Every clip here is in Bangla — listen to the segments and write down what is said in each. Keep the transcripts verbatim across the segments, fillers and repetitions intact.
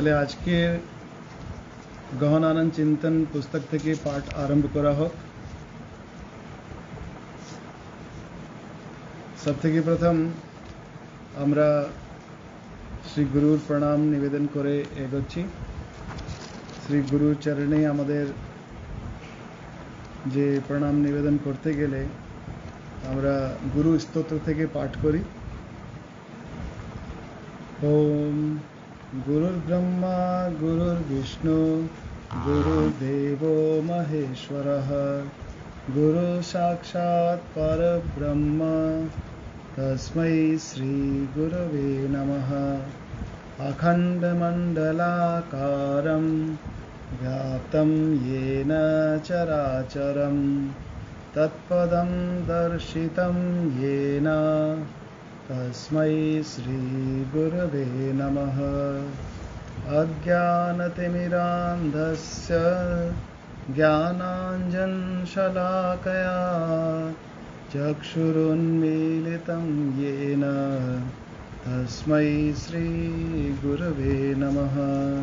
তাহলে আজকের গহন আনন্দ চিন্তন পুস্তক থেকে পাঠ আরম্ভ করা হোক। সব থেকে প্রথম আমরা শ্রী গুরুর প্রণাম নিবেদন করে এগোচ্ছি। শ্রী গুরুর চরণে আমাদের যে প্রণাম নিবেদন করতে গেলে আমরা গুরু স্তোত্র থেকে পাঠ করি। ওম গুরুর ব্রহ্মা গুরুর বিষ্ণু গুরুদেব মহেশ্বরঃ গুরু সাক্ষাৎ পরব্রহ্ম তস্मै শ্রী গুরবে নমঃ। অখণ্ডমণ্ডলাকারম व्याप्तं येन चराचरं तत्पदं दर्शितं येन तस्मै श्री गुरवे नमः। अज्ञानतिमिरान्धस्य ज्ञानाञ्जनशलाकया चक्षुरुन्मीलितं येन तस्मै श्री गुरवे नमः।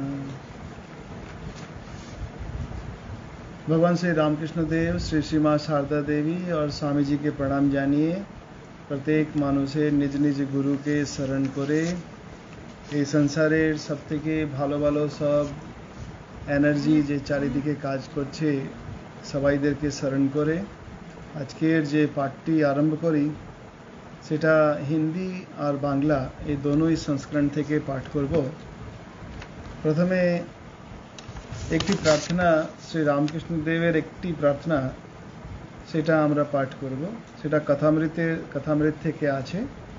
भगवान श्री रामकृष्ण देव, श्री श्री माँ शारदा देवी और स्वामी जी के प्रणाम जानिए। प्रत्येक मानुषेर निज निज गुरु के शरण करे এই সংসারের সবথেকে ভালো ভালো সব এনার্জি যে চারিদিকে কাজ করছে সবাইদেরকে স্মরণ করে আজকের যে পাঠটি আরম্ভ করি সেটা হিন্দি আর বাংলা এই দোনোই সংস্করণ থেকে পাঠ করব। প্রথমে একটি প্রার্থনা, শ্রী রামকৃষ্ণ দেবের একটি প্রার্থনা, সেটা আমরা পাঠ করব। সেটা কথামৃতের কথামৃত থেকে আছে।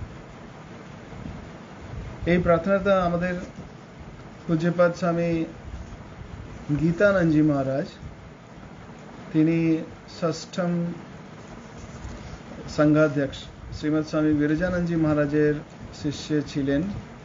এই প্রার্থনাটা আমাদের পূজ্যপাদ স্বামী গীতানন্দজি মহারাজ, তিনি ষষ্ঠম সংঘাধ্যক্ষ শ্রীমৎ স্বামী বিরজানন্দজি মহারাজের শিষ্য ছিলেন।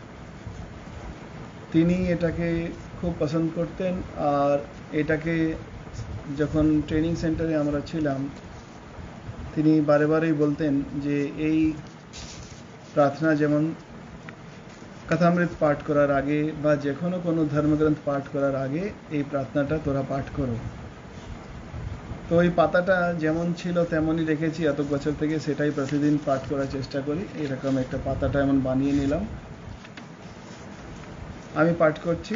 তিনি এটাকে খুব পছন্দ করতেন আর এটাকে যখন ট্রেনিং সেন্টারে আমরা ছিলাম তিনি বারে বারেই বলতেন যে এই প্রার্থনা যেমন কথামৃত পাঠ করার আগে বা যে কোনো কোনো ধর্মগ্রন্থ পাঠ করার আগে এই প্রার্থনাটা তোরা পাঠ করো। তো এই পাতাটা যেমন ছিল তেমনই রেখেছি এত বছর থেকে, সেটাই প্রতিদিন পাঠ করার চেষ্টা করি। এরকম একটা পাতাটা এমন বানিয়ে নিলাম। আমি পাঠ করছি।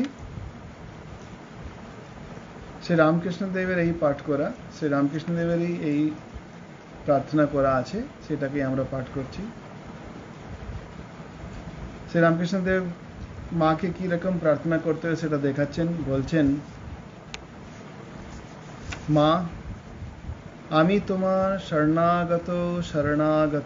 শ্রী রামকৃষ্ণ দেবের এই পাঠ করা, শ্রী রামকৃষ্ণ দেবেরই এই প্রার্থনা করা আছে, সেটাকে আমরা পাঠ করছি। শ্রী রামকৃষ্ণ দেব মাকে কি রকম প্রার্থনা করতে হয় সেটা দেখাচ্ছেন। বলছেন, মা আমি তোমার শরণাগত শরণাগত,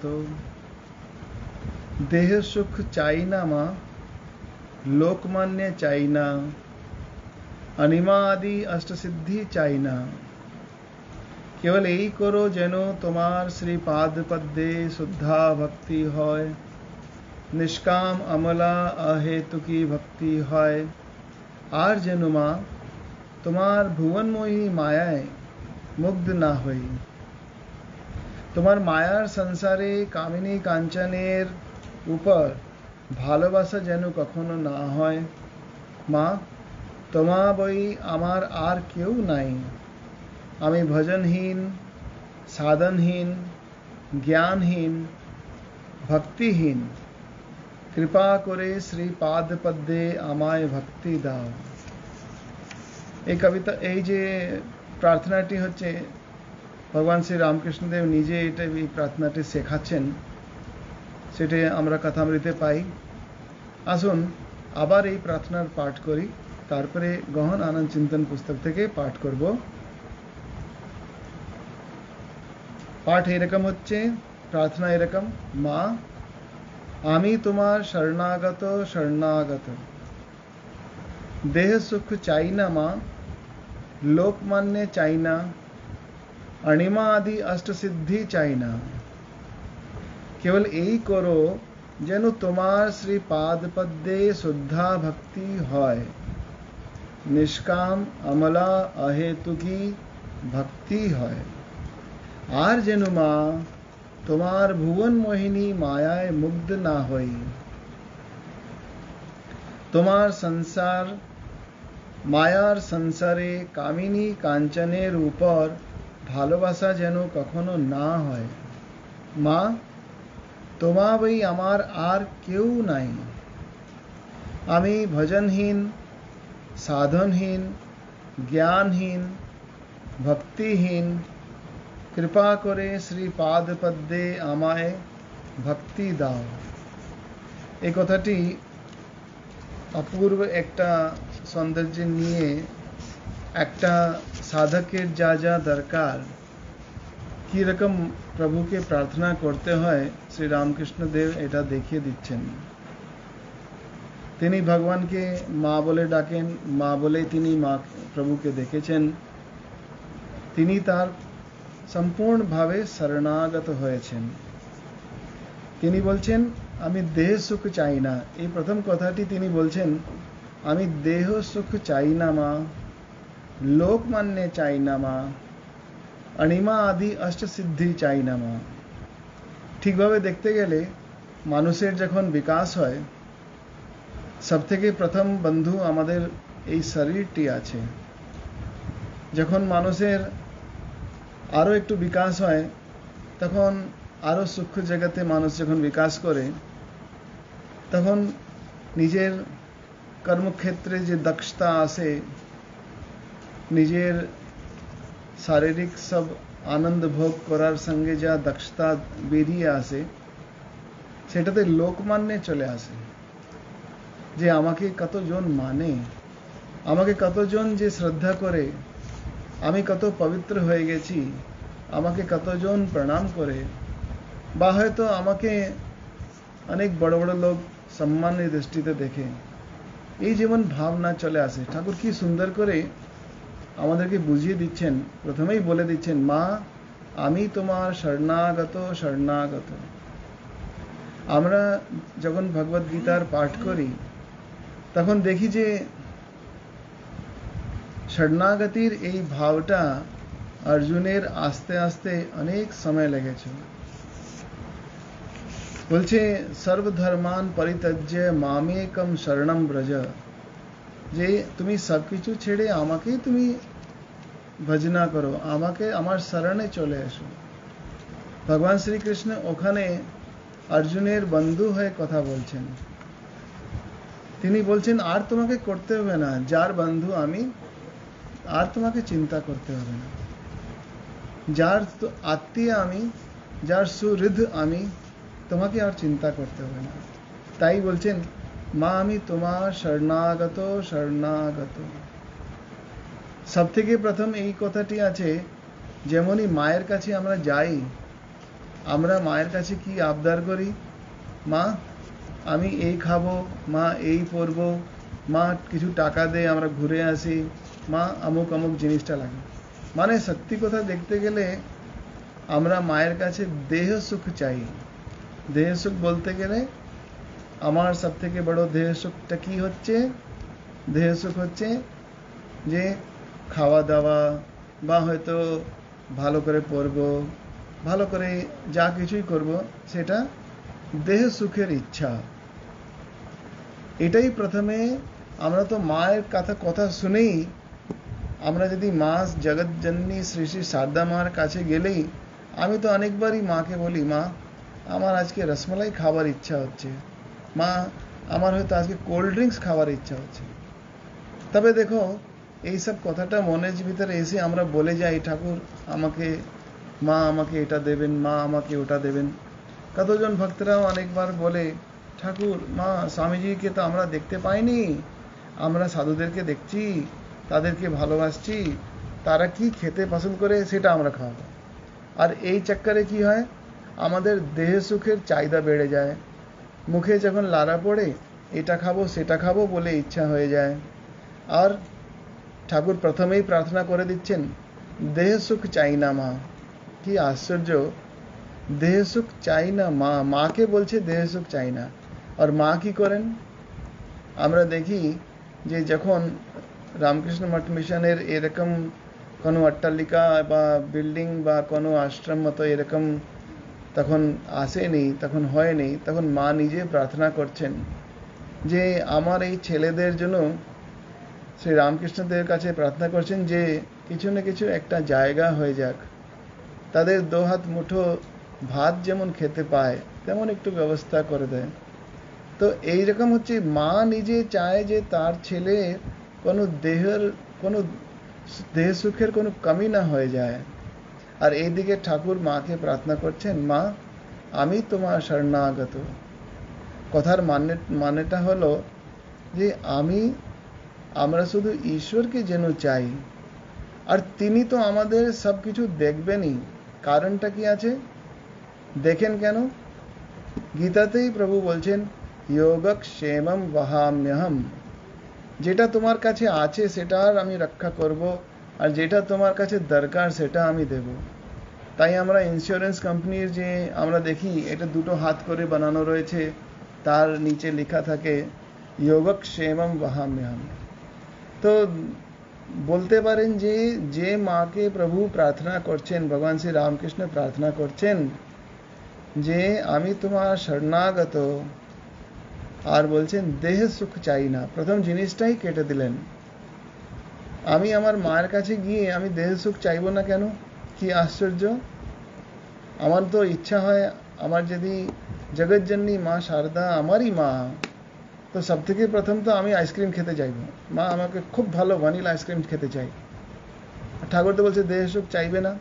দেহ সুখ চাই না মা, লোকমান্য চাই না, অনিমা আদি অষ্টসিদ্ধি চাই না। কেবল এই করো যেন তোমার শ্রীপাদ পদ্মে শুদ্ধা ভক্তি হয়, নিষ্কাম অমলা অহেতুকি ভক্তি হয়। আর যেন মা তোমার ভুবনময়ী মায়ায় মুগ্ধ না হই, তোমার মায়ার সংসারে কামিনী কাঞ্চনের উপর ভালোবাসা যেন কখনো না হয়। মা তোমা বই আমার আর কেউ নাই, আমি ভজনহীন, সাধনহীন, জ্ঞানহীন, ভক্তিহীন। কৃপা করে শ্রীপাদ পদ্মে আমায় ভক্তি দাও। এই কবিতা, এই যে প্রার্থনাটি হচ্ছে ভগবান শ্রী রামকৃষ্ণদেব নিজে এটা এই প্রার্থনাটি শেখাচ্ছেন, সেটা আমরা কথামৃতে পাই। আসুন আবার এই প্রার্থনার পাঠ করি, তারপরে গহন আনন্দ চিন্তন পুস্তক থেকে পাঠ করব। পাঠ এরকম হচ্ছে, প্রার্থনা এরকম, মা আমি তোমার শরণাগত শরণাগত, দেহ সুখ চাই না মা, লোকমান্য চাই না, অনিমা আদি অষ্টসিদ্ধি চাই না। কেবল এই করো যেন তোমার শ্রীপাদ পদ্মে শুদ্ধা ভক্তি হয়, নিষ্কাম অমলা অহেতুকি ভক্তি হয়। আর যেন মা তোমার ভুবন মোহিনী মায়ায় মুগ্ধ না হই, তোমার সংসার মায়ার সংসারে কামিনী কাঞ্চনের উপর ভালোবাসা যেন কখনো না হয়। মা, তোমা বই আমার আর কেউ নাই। আমি ভজনহীন, সাধনহীন, জ্ঞানহীন, ভক্তিহীন। কৃপা করে শ্রীপাদ পদ্মে আমায় ভক্তি দাও। এই কথাটি অপূর্ব একটা সৌন্দর্য নিয়ে একটা সাধকের যা যা দরকার, কি রকম প্রভুকে প্রার্থনা করতে হয়, শ্রী রামকৃষ্ণ দেব এটা দেখিয়ে দিচ্ছেন। তিনি ভগবানকে মা বলে ডাকেন, মা বলে তিনি মা প্রভুকে দেখেছেন। তিনি তার সম্পূর্ণভাবে শরণাগত হয়েছেন। তিনি বলছেন, আমি দেহ সুখ চাই না। এই প্রথম কথাটি তিনি বলছেন, আমি দেহ সুখ চাই না মা, লোক মান্য চাই না মা, অণিমা আদি অষ্ট সিদ্ধি চাই না মা। ঠিকভাবে দেখতে গেলে মানুষের যখন বিকাশ হয়, সব থেকে প্রথম বন্ধু আমাদের এই শরীরটি আছে। যখন মানুষের আরো একটু বিকাশ হয়, তখন আরো সূক্ষ্ম জগতে মানুষ যখন বিকাশ করে, তখন নিজের কর্মক্ষেত্রে যে দক্ষতা আসে, নিজের শারীরিক সব আনন্দ ভোগ করার সঙ্গে যা দক্ষতা বেরিয়ে আসে, সেটাতে লোকমান্যে চলে আসে। যে আমাকে কতজন মানে, আমাকে কতজন যে শ্রদ্ধা করে, আমি কত পবিত্র হয়ে গেছি, আমাকে কতজন প্রণাম করে, বা হয়তো আমাকে অনেক বড় বড় লোক সম্মানের দৃষ্টিতে দেখে। এই যেমন ভাবনা চলে আসে, ঠাকুর কি সুন্দর করে আমাদেরকে বুঝিয়ে দিচ্ছেন। প্রথমেই বলে দিচ্ছেন, মা আমি তোমার শরণাগত শরণাগত। আমরা যখন ভগবদ গীতার পাঠ করি, তখন দেখি যে শরণাগতির এই ভাবটা অর্জুনের আস্তে আস্তে অনেক সময় লেগেছে। বলছে, সর্বধর্মান পরিত্যজ্য মামেকম শরণম ব্রজ। যে তুমি সবকিছু ছেড়ে আমাকেই তুমি ভজনা করো, আমাকে আমার শরণে চলে এসো। ভগবান শ্রীকৃষ্ণ ওখানে অর্জুনের বন্ধু হয়ে কথা বলছেন। তিনি বলছেন, আর তোমাকে করতে হবে না, যার বন্ধু আমি, আর তোমাকে চিন্তা করতে হবে না। যার আত্মীয় আমি, যার সুহৃদ আমি, তোমাকে আর চিন্তা করতে হবে না। তাই বলছেন, মা আমি তোমার শরণাগত শরণাগত। সব থেকে প্রথম এই কথাটি আছে, যেমনই মায়ের কাছে আমরা যাই, আমরা মায়ের কাছে কি আবদার করি, মা আমি এই খাবো, মা এই পরবো, মা কিছু টাকা দে আমরা ঘুরে আসি, মা অমুক অমুক জিনিসটা লাগে। মানে সত্যি কথা দেখতে গেলে আমরা মায়ের কাছে দেহ সুখ চাই। দেহ সুখ বলতে গেলে আমার সব থেকে বড় দেহ সুখটা কি হচ্ছে? দেহ সুখ হচ্ছে যে খাওয়া দাওয়া, বা হয়তো ভালো করে পড়বো, ভালো করে যা কিছুই করব, সেটা দেহ সুখের ইচ্ছা। এটাই প্রথমে। আমরা তো মায়ের কথা কথা শুনেই, আমরা যদি মা জগৎ জননী শ্রী শ্রী শারদা মার কাছে গেলেই, আমি তো অনেকবারই মাকে বলি, মা আমার আজকে রসমালাই খাবার ইচ্ছা হচ্ছে, মা আমার হয়তো আজকে কোল্ড ড্রিঙ্কস খাবার ইচ্ছা হচ্ছে। তবে দেখো, এই সব কথাটা মনের ভিতরে এসে আমরা বলে যাই, ঠাকুর আমাকে, মা আমাকে এটা দেবেন, মা আমাকে ওটা দেবেন। কতজন ভক্তরাও অনেকবার বলে, ঠাকুর মা স্বামীজিকে তো আমরা দেখতে পাইনি, আমরা সাধুদেরকে দেখছি, তাদেরকে ভালোবাসছি, তারা কি খেতে পছন্দ করে সেটা আমরা খাওয়াবো। আর এই চক্করে কি হয়, আমাদের দেহ সুখের চাহিদা বেড়ে যায়। মুখে যখন লারা পড়ে, এটা খাবো সেটা খাবো বলে ইচ্ছা হয়ে যায়। আর ঠাকুর প্রথমেই প্রার্থনা করে দিচ্ছেন, দেহ সুখ চাই না মা। কি আশ্চর্য, দেহ সুখ চাই না মা, মাকে বলছে দেহ সুখ চাই না। আর মা কি করেন? আমরা দেখি যে যখন রামকৃষ্ণ মঠ মিশনের এরকম কোনো অট্টালিকা বা বিল্ডিং বা কোনো আশ্রম মতো এরকম তখন আসেনি, তখন হয়নি, তখন মা নিজে প্রার্থনা করছেন যে আমার এই ছেলেদের জন্য শ্রী রামকৃষ্ণদেবের কাছে প্রার্থনা করছেন যে কিছু না কিছু একটা জায়গা হয়ে যাক, তাদের দো হাত মুঠো ভাত যেমন খেতে পায় তেমন একটু ব্যবস্থা করে দেয়। তো এইরকম হচ্ছে, মা নিজে চায় যে তার ছেলে কোনো দেহের কোনো দেহ সুখের কোনো কমি না হয়ে যায়। আর এইদিকে ঠাকুর মাকে প্রার্থনা করছেন, মা আমি তোমার শরণাগত। কথার মানে মানেটা হলো যে আমি আমরা শুধু ঈশ্বরকে যেন চাই, আর তিনি তো আমাদের সব কিছু দেখবেনই। কারণটা কি আছে দেখেন কেন? গীতাতেই প্রভু বলছেন, যোগক্ষেমম বহাম্যহম। যেটা তোমার কাছে আছে সেটা আমি রক্ষা করব, আর যেটা তোমার কাছে দরকার সেটা আমি দেব। তাই আমরা ইন্স্যুরেন্স কোম্পানির যে আমরা দেখি এটা দুটো হাত করে বানানো রয়েছে, তার নিচে লেখা থাকে যোগক্ষেমম বহাম্যহম। তো বলতে পারেন যে যে মাকে প্রভু প্রার্থনা করছেন, ভগবান শ্রী রামকৃষ্ণ প্রার্থনা করছেন যে আমি তোমার শরণাগত, আর বলছেন দেহ সুখ চাই না, প্রথম জিনিসটাই কেটে দিলেন। আমি আমার মায়ের কাছে গিয়ে আমি দেহ সুখ চাইবো না কেন? কি আশ্চর্য! আমার তো ইচ্ছা হয়, আমার যদি জগৎজননী মা শারদা আমারই মা, তো সব থেকে প্রথম তো আমি আইসক্রিম খেতে চাইবো, মা আমাকে খুব ভালো ভ্যানিলা আইসক্রিম খেতে চাই। ঠাকুর তো বলছে দেহ সুখ চাইবে না।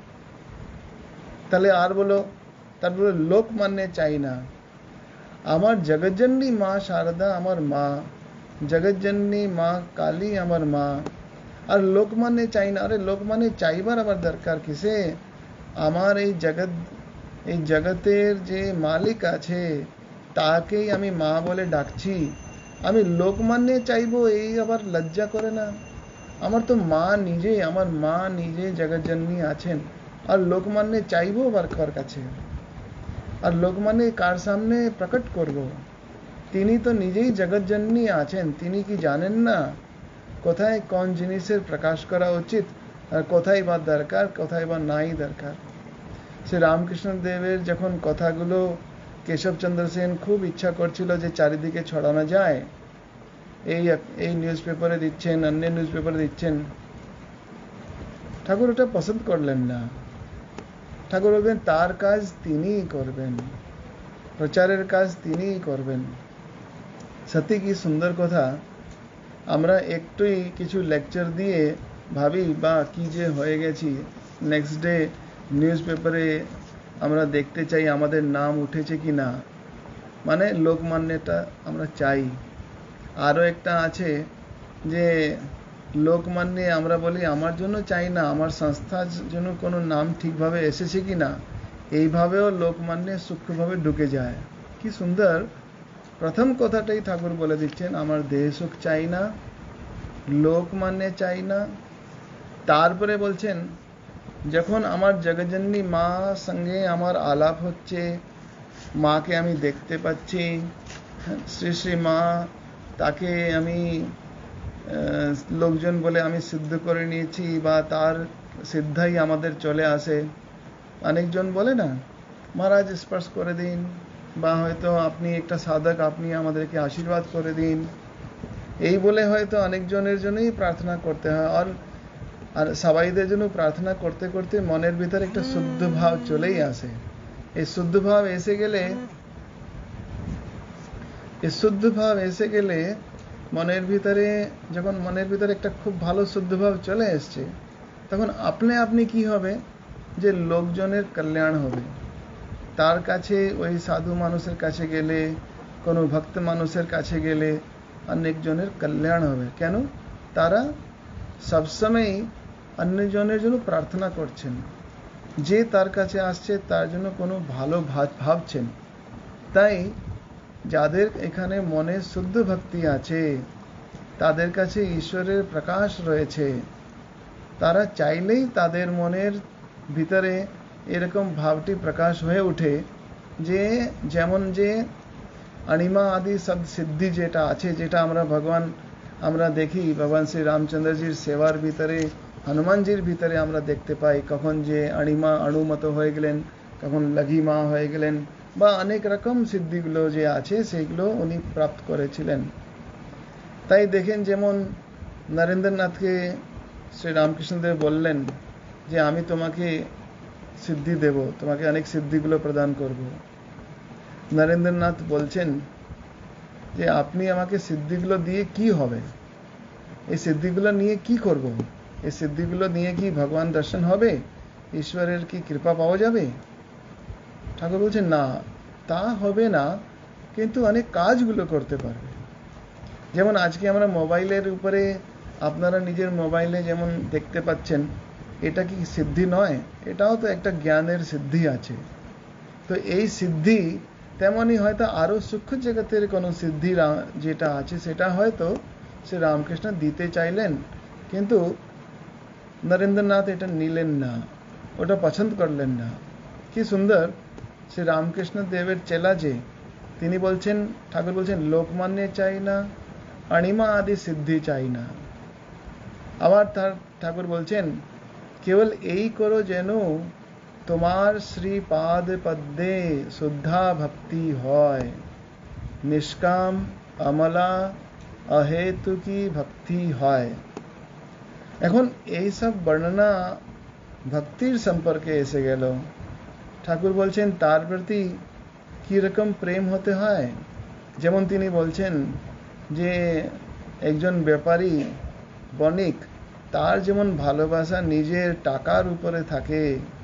তাহলে আর বলো, তারপরে লোক মান্যে চাই না। আমার জগৎজননী মা শারদা আমার মা, জগৎজননী মা কালী আমার মা, আর লোক মান্যে চাই না। আরে লোক মান্যে চাইবার আবার দরকার কিসে? আমার এই জগৎ এই জগতের যে মালিক আছে তাকেই আমি মা বলে ডাকছি, আমি লোক মান্যে চাইবো এই আবার লজ্জা করে না? আমার তো মা নিজে, আমার মা নিজে জগৎজননী আছেন, আর লোক মান্যে চাইবো আবার কার কাছে? আর লোক মানে কার সামনে প্রকট করব? তিনি তো নিজেই জগৎজননী আছেন। তিনি কি জানেন না কোথায় কোন জিনিসের প্রকাশ করা উচিত, আর কোথায় বা দরকার, কোথায় বা নাই দরকার? শ্রী রামকৃষ্ণ দেবের যখন কথাগুলো কেশবচন্দ্র সেন খুব ইচ্ছা করছিল যে চারিদিকে ছড়ানো যায়, এই এই নিউজ পেপারে দিচ্ছেন, অন্য নিউজ পেপারে দিচ্ছেন, ঠাকুর ওটা পছন্দ করলেন না। ঠাকুর বলবেন তার কাজ তিনিই করবেন, প্রচারের কাজ তিনিই করবেন। সত্যি কি সুন্দর কথা! আমরা একটুই কিছু লেকচার দিয়ে ভাবি বা কি যে হয়ে গেছি, নেক্সট ডে নিউজ পেপারে আমরা দেখতে চাই আমাদের নাম উঠেছে কি না, মানে লোকমান্যটা আমরা চাই। আরও একটা আছে যে লোকমান্যে আমরা বলি আমার জন্য চাই না, আমার সংস্থার জন্য কোনো নাম ঠিকভাবে এসেছে কি না, এইভাবেও লোকমান্যে সূক্ষ্মভাবে ঢুকে যায়। কি সুন্দর! প্রথম কথাটাই ঠাকুর বলে দিচ্ছেন, আমার দেহ সুখ চাই না, লোকমান্যে চাই না। তারপরে বলছেন যখন আমার জগৎজননী মা সঙ্গে আমার আলাপ হচ্ছে, মাকে আমি দেখতে পাচ্ছি, শ্রী শ্রী মা, তাকে আমি লোকজন বলে আমি সিদ্ধ করে নিয়েছি, বা তার সিদ্ধাই আমাদের চলে আসে। অনেকজন বলে না, মহারাজ স্পর্শ করে দিন, বা হয়তো আপনি একটা সাধক, আপনি আমাদেরকে আশীর্বাদ করে দিন, এই বলে হয়তো অনেকজনের জন্যই প্রার্থনা করতে হয়। আর আর সবাইদের জন্য প্রার্থনা করতে করতে মনের ভিতরে একটা শুদ্ধ ভাব চলেই আসে। এই শুদ্ধ ভাব এসে গেলে এই শুদ্ধ ভাব এসে গেলে মনের ভিতরে, যখন মনের ভিতরে একটা খুব ভালো শুদ্ধ ভাব চলে এসছে, তখন আপনি আপনি কি হবে যে লোকজনের কল্যাণ হবে। তার কাছে, ওই সাধু মানুষের কাছে গেলে, কোনো ভক্ত মানুষের কাছে গেলে অনেকজনের কল্যাণ হবে। কেন? তারা সবসময় অন্যজনের জন্য প্রার্থনা করছেন, যে তার কাছে আসছে তার জন্য কোনো ভালো ভাবছেন। তাই যাদের এখানে মনে শুদ্ধ ভক্তি আছে, তাদের কাছে ঈশ্বরের প্রকাশ রয়েছে, তারা চাইলেই তাদের মনের ভিতরে এরকম ভাবটি প্রকাশ হয়ে ওঠে যে যেমন যে অণিমা আদি সব সিদ্ধি যেটা আছে, যেটা আমরা ভগবান আমরা দেখি ভগবান শ্রী রামচন্দ্রজির সেবার ভিতরে, হনুমানজির ভিতরে আমরা দেখতে পাই, কখন যে অণিমা অণুমত হয়ে গেলেন, কখন লঘিমা হয়ে গেলেন, বা অনেক রকম সিদ্ধিগুলো যে আছে সেগুলো উনি প্রাপ্ত করেছিলেন। তাই দেখেন যেমন নরেন্দ্রনাথকে শ্রী রামকৃষ্ণদেব বললেন যে আমি তোমাকে সিদ্ধি দেব, তোমাকে অনেক সিদ্ধিগুলো প্রদান করব। নরেন্দ্রনাথ বলছেন যে আপনি আমাকে সিদ্ধিগুলো দিয়ে কি হবে, এই সিদ্ধিগুলো নিয়ে কি করব, এই সিদ্ধিগুলো নিয়ে কি ভগবান দর্শন হবে, ঈশ্বরের কি কৃপা পাওয়া যাবে? ঠাকুর বলছেন না, তা হবে না, কিন্তু অনেক কাজগুলো করতে পারবে। যেমন আজকে আমরা মোবাইলের উপরে, আপনারা নিজের মোবাইলে যেমন দেখতে পাচ্ছেন, এটা কি সিদ্ধি নয়? এটাও তো একটা জ্ঞানের সিদ্ধি আছে। তো এই সিদ্ধি তেমনই হয়তো আরো সূক্ষ্ম জগতের কোনো সিদ্ধি যেটা আছে সেটা হয়তো শ্রী রামকৃষ্ণ দিতে চাইলেন, কিন্তু নরেন্দ্রনাথ এটা নিলেন না, ওটা পছন্দ করলেন না। কি সুন্দর শ্রী রামকৃষ্ণ দেবের চেলা যে, তিনি বলছেন, ঠাকুর বলছেন লোকমান্য চাই না, অণিমা আদি সিদ্ধি চাই না। আবার তার ঠাকুর বলছেন কেবল এই করো যেন তোমার শ্রীপাদ পদ্মে শুদ্ধা ভক্তি হয়, নিষ্কাম অমলা অহেতুকি ভক্তি হয়। এখন এই সব বর্ণনা ভক্তির সম্পর্কে এসে গেল। ঠাকুর বলছেন তার প্রতি কি রকম প্রেম হতে হয়। যেমন তিনি বলছেন যে একজন ব্যাপারী বণিক, তার যেমন ভালোবাসা নিজের টাকার উপরে থাকে,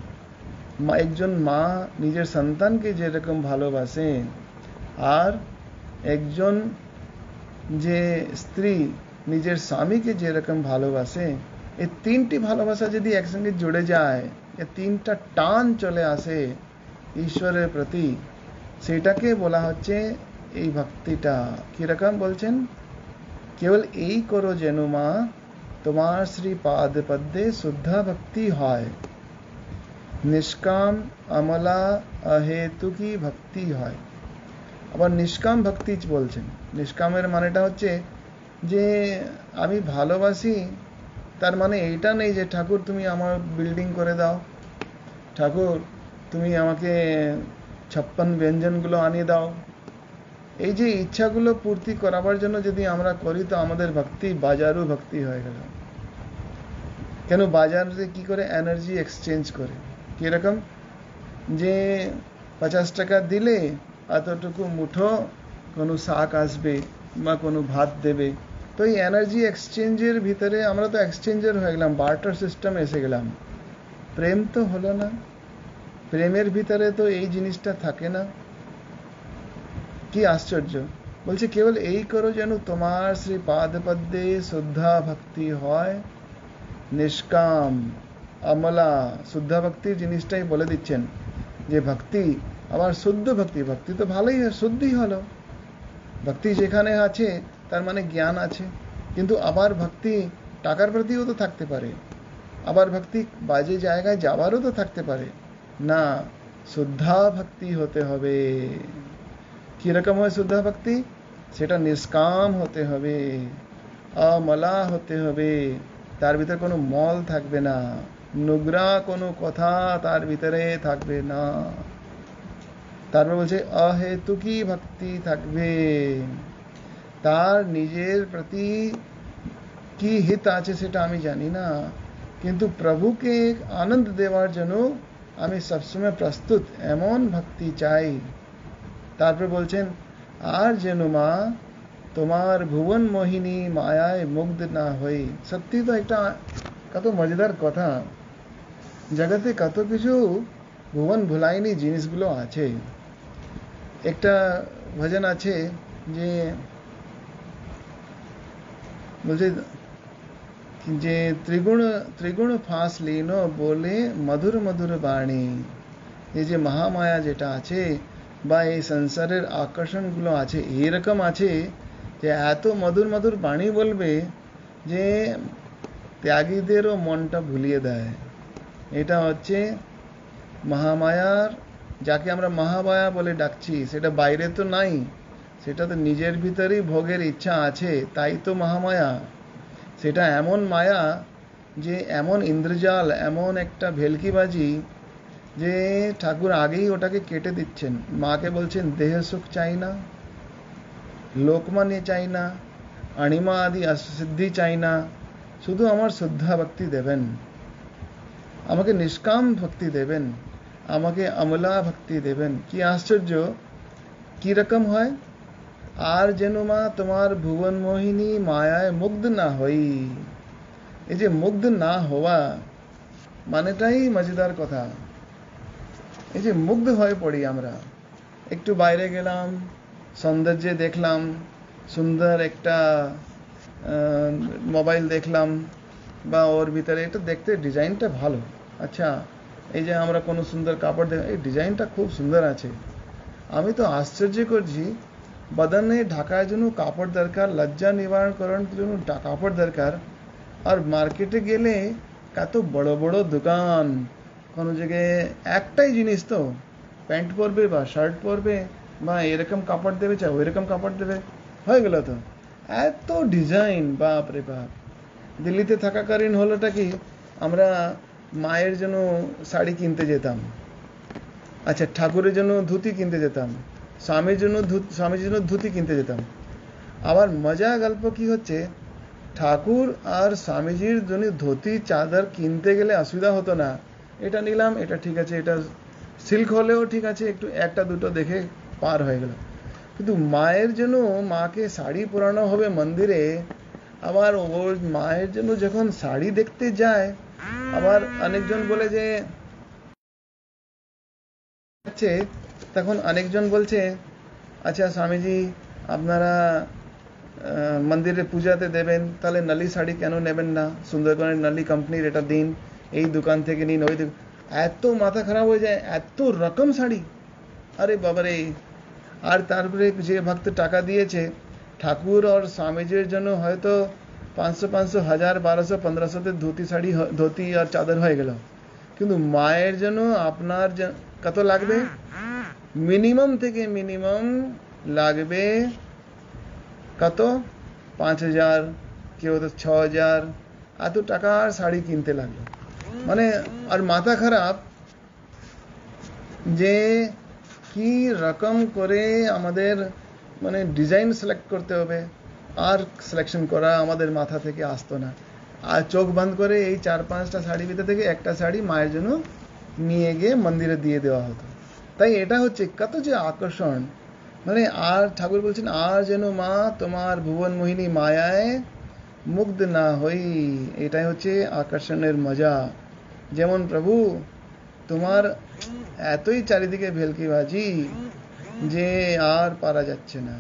একজন মা নিজের সন্তানকে যেরকম ভালোবাসে, আর একজন যে স্ত্রী নিজের স্বামীকে যেরকম ভালোবাসে, এই তিনটি ভালোবাসা যদি একসঙ্গে জুড়ে যায়, এই তিনটা টান চলে আসে ঈশ্বরের প্রতি, সেটাকে বলা হচ্ছে এই ভক্তিটা। কিরকম বলছেন, কেবল এই করো যেন মা তোমার শ্রী পাদ পদ্মে শুদ্ধা ভক্তি হয়, নিষ্কাম অমলা অহেতুকি ভক্তি হয়। আবার নিষ্কাম ভক্তি বলছেন। নিষ্কামের মানেটা হচ্ছে যে আমি ভালোবাসি, তার মানে এইটা নেই যে ঠাকুর তুমি আমার বিল্ডিং করে দাও, ঠাকুর তুমি আমাকে ছাপ্পান ব্যঞ্জনগুলো আনিয়ে দাও। এই যে ইচ্ছাগুলো পূর্তি করাবার জন্য যদি আমরা করি, তো আমাদের ভক্তি বাজারু ভক্তি হয়ে গেল। কেন বাজারে কি করে এনার্জি এক্সচেঞ্জ করে, কিরকম যে পঞ্চাশ টাকা দিলে এতটুকু মুঠো কোনো শাক আসবে বা কোনো ভাত দেবে। তো এই এনার্জি এক্সচেঞ্জের ভিতরে আমরা তো এক্সচেঞ্জার হয়ে গেলাম, বার্টার সিস্টেম এসে গেলাম। প্রেম তো হলো না, প্রেমের ভিতরে তো এই জিনিসটা থাকে না। কি আশ্চর্য! বলছে কেবল এই করো যেন তোমার শ্রী পাদ পদ্মে শুদ্ধা ভক্তি হয়, নিষ্কাম অমলা। শুদ্ধা ভক্তির জিনিসটাই বলে দিচ্ছেন যে ভক্তি আবার শুদ্ধ ভক্তি। ভক্তি তো ভালোই, শুদ্ধি হলো। ভক্তি যেখানে আছে তার মানে জ্ঞান আছে, কিন্তু আবার ভক্তি টাকার প্রতিও তো থাকতে পারে, আবার ভক্তি বাজে জায়গায় যাওয়ারও তো থাকতে পারে না। শুদ্ধা ভক্তি হতে হবে। কিরকম হয় শুদ্ধা ভক্তি? সেটা নিষ্কাম হতে হবে, অমলা হতে হবে, তার ভিতরে কোনো মল থাকবে না, নোংরা কোনো কথা তার ভিতরে থাকবে না। তারপর বলছে অহেতুকি ভক্তি থাকবে, তার নিজের প্রতি কি হিত আছে সেটা আমি জানি না, কিন্তু প্রভুকে আনন্দ দেওয়ার জন্য আমি সবসময় প্রস্তুত, এমন ভক্তি চাই। তারপর বলছেন আর যেন মা তোমার ভুবন মোহিনী মায়ায় মুগ্ধ না হই। সত্যি তো একটা কত মজাদার কথা, জগতে কত কিছু ভুবন ভুলাইনি জিনিসগুলো আছে। একটা ভজন আছে যে বলছে যে ত্রিগুণ ত্রিগুণ ফাঁস লীনো বলে মধুর মধুর বাণী। এই যে মহামায়া যেটা আছে বা এই সংসারের আকর্ষণগুলো আছে, এরকম আছে যে এত মধুর মধুর বাণী বলবে যে ত্যাগীদেরও মনটা ভুলিয়ে দেয়। এটা হচ্ছে মহামায়ার, যাকে আমরা মহামায়া বলে ডাকছি, সেটা বাইরে তো নাই, সেটা তো নিজের ভিতরেই ভোগের ইচ্ছা আছে, তাই তো মহামায়া। সেটা এমন মায়া যে এমন ইন্দ্রজাল, এমন একটা ভেলকিবাজি যে ঠাকুর আগেই ওটাকে কেটে দিচ্ছেন। মাকে বলছেন দেহ সুখ চাই না, লোকমান্য চাই না, अणिमा आदि सिद्धि चाই না, শুধু আমার শ্রদ্ধা ভক্তি দেবেন, আমাকে নিষ্কাম ভক্তি দেবেন, আমাকে অমলা ভক্তি দেবেন। কি আশ্চর্য, কি রকম হয়? আর যেন মা তোমার ভুবন মোহিনী মায়ায় মুগ্ধ না হই। এই যে মুগ্ধ না হওয়া মানেটাই মজাদার কথা। এই যে মুগ্ধ হয়ে পড়ি আমরা, একটু বাইরে গেলাম, সৌন্দর্যে দেখলাম, সুন্দর একটা মোবাইল দেখলাম, বা ওর ভিতরে এটা দেখতে ডিজাইনটা ভালো, আচ্ছা এই যে আমরা কোনো সুন্দর কাপড় দেখ, এই ডিজাইনটা খুব সুন্দর আছে। আমি তো আশ্চর্য করছি, বদনে ঢাকার জন্য কাপড় দরকার, লজ্জা নিবারণ করার জন্য কাপড় দরকার, আর মার্কেটে গেলে কত বড় বড় দোকান, কোনো জায়গায় একটাই জিনিস, তো প্যান্ট পরবে বা শার্ট পরবে বা এরকম কাপড় দেবে, চাই ওইরকম কাপড় দেবে, হয়ে গেল তো। এত ডিজাইন, বাপ রে বাপ। দিল্লিতে থাকাকালীন হলোটা কি, আমরা মায়ের জন্য শাড়ি কিনতে যেতাম, আচ্ছা ঠাকুরের জন্য ধুতি কিনতে যেতাম, স্বামীর জন্য স্বামীর জন্য ধুতি কিনতে যেতাম। আবার মজা গল্প কি হচ্ছে, ঠাকুর আর স্বামীজির জন্য ধুতি চাদর কিনতে গেলে অসুবিধা হতো না, এটা নিলাম, এটা ঠিক আছে, এটা সিল্ক হলেও ঠিক আছে, একটু একটা দুটো দেখে পার হয়ে গেল। কিন্তু মায়ের জন্য, মাকে শাড়ি পরানো হবে মন্দিরে, আবার ওর মায়ের জন্য যখন শাড়ি দেখতে যায়, আবার অনেকজন বলে যে তখন অনেকজন বলছে, আচ্ছা স্বামীজি আপনারা মন্দিরে পূজাতে দেবেন, তাহলে নালি শাড়ি কেন নেবেন না, সুন্দরবনের নালি কোম্পানির এটা দিন, এই দোকান থেকে নিন, ওই এত মাথা খারাপ হয়ে যায়, এত রকম শাড়ি, আরে বাবারে। আর তারপরে যে ভক্ত টাকা দিয়েছে ঠাকুর আর স্বামীজির জন্য হয়তো পাঁচশো পাঁচশো হাজার বারোশো পনেরোশোতে ধুতি শাড়ি ধুতি আর চাদর হয়ে গেল, কিন্তু মায়ের জন্য আপনার কত লাগবে? মিনিমাম থেকে মিনিমাম লাগবে কত? পাঁচ হাজার, কেউ তো ছ হাজার, এত টাকার শাড়ি কিনতে লাগলো। মানে আর মাথা খারাপ যে কি রকম করে আমাদের মানে ডিজাইন সিলেক্ট করতে হবে, আর সিলেকশন করা আমাদের মাথা থেকে আসতো না। আর চোখ বন্ধ করে এই চার পাঁচটা শাড়ি ভিতর থেকে একটা শাড়ি মায়ের জন্য নিয়ে গিয়ে মন্দিরে দিয়ে দেওয়া হতো। তাই এটা হচ্ছে কত যে আকর্ষণ। মানে আর ঠাকুর বলছেন, আর যেন মা তোমার ভুবন মোহিনী মায়ায় মুগ্ধ না হই, এটাই হচ্ছে আকর্ষণের মজা। যেমন প্রভু তোমার এতই চারিদিকে ভেলকিবাজি যে আর পারা যাচ্ছে না।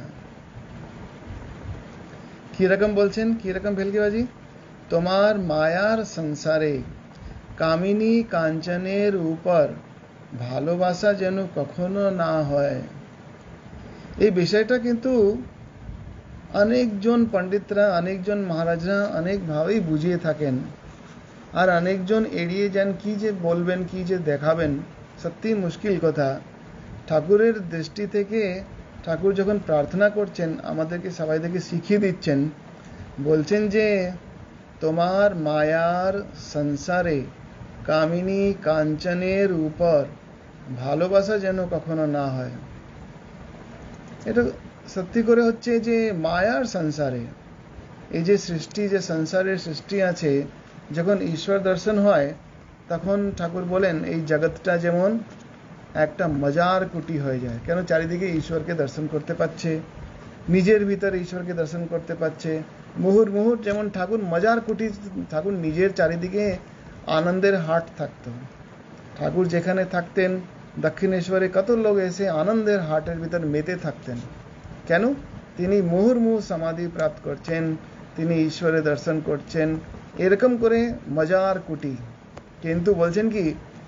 কিরকম বলছেন, কিরকম ভেলকিবাজি? তোমার মায়ার সংসারে কামিনী কাঞ্চনের উপর ভালোবাসা যেন কখনো না হয়। এই বিষয়টা কিন্তু অনেকজন পণ্ডিতরা, অনেকজন মহারাজরা অনেকভাবেই বুঝিয়ে থাকেন, আর অনেকজন এড়িয়ে যান, কি যে বলবেন, কি যে দেখাবেন, সত্যি মুশকিল কথা। ঠাকুরের দৃষ্টি থেকে ঠাকুর যখন প্রার্থনা করছেন, আমাদেরকে সবাইদেরকে শিখিয়ে দিচ্ছেন, বলছেন যে তোমার মায়ার সংসারে কামিনী কাঞ্চনের উপর ভালোবাসা যেন কখনো না হয়। এটা সত্যি করে হচ্ছে যে মায়ার সংসারে, এই যে সৃষ্টি, যে সংসারের সৃষ্টি আছে, যখন ঈশ্বর দর্শন হয় তখন ঠাকুর বলেন এই জগৎটা যেমন একটা মজার কুটি হয়ে যায়। কেন? চারিদিকে ঈশ্বরকে দর্শন করতে পাচ্ছে, নিজের ভিতরে ঈশ্বরকে দর্শন করতে পাচ্ছে। মুহুর মুহুর যেমন ঠাকুর মজার কুটি, ঠাকুর নিজের চারিদিকে আনন্দের হাট থাকতো। ঠাকুর যেখানে থাকতেন দক্ষিণেশ্বরে কত লোক এসে আনন্দের হাটের ভিতর মেতে থাকতেন। কেন? তিনি মুহুর্মুহু সমাধি প্রাপ্ত করছেন, তিনি ঈশ্বরের দর্শন করছেন, এরকম করে মজার কুটি। কিন্তু বলছেন কি,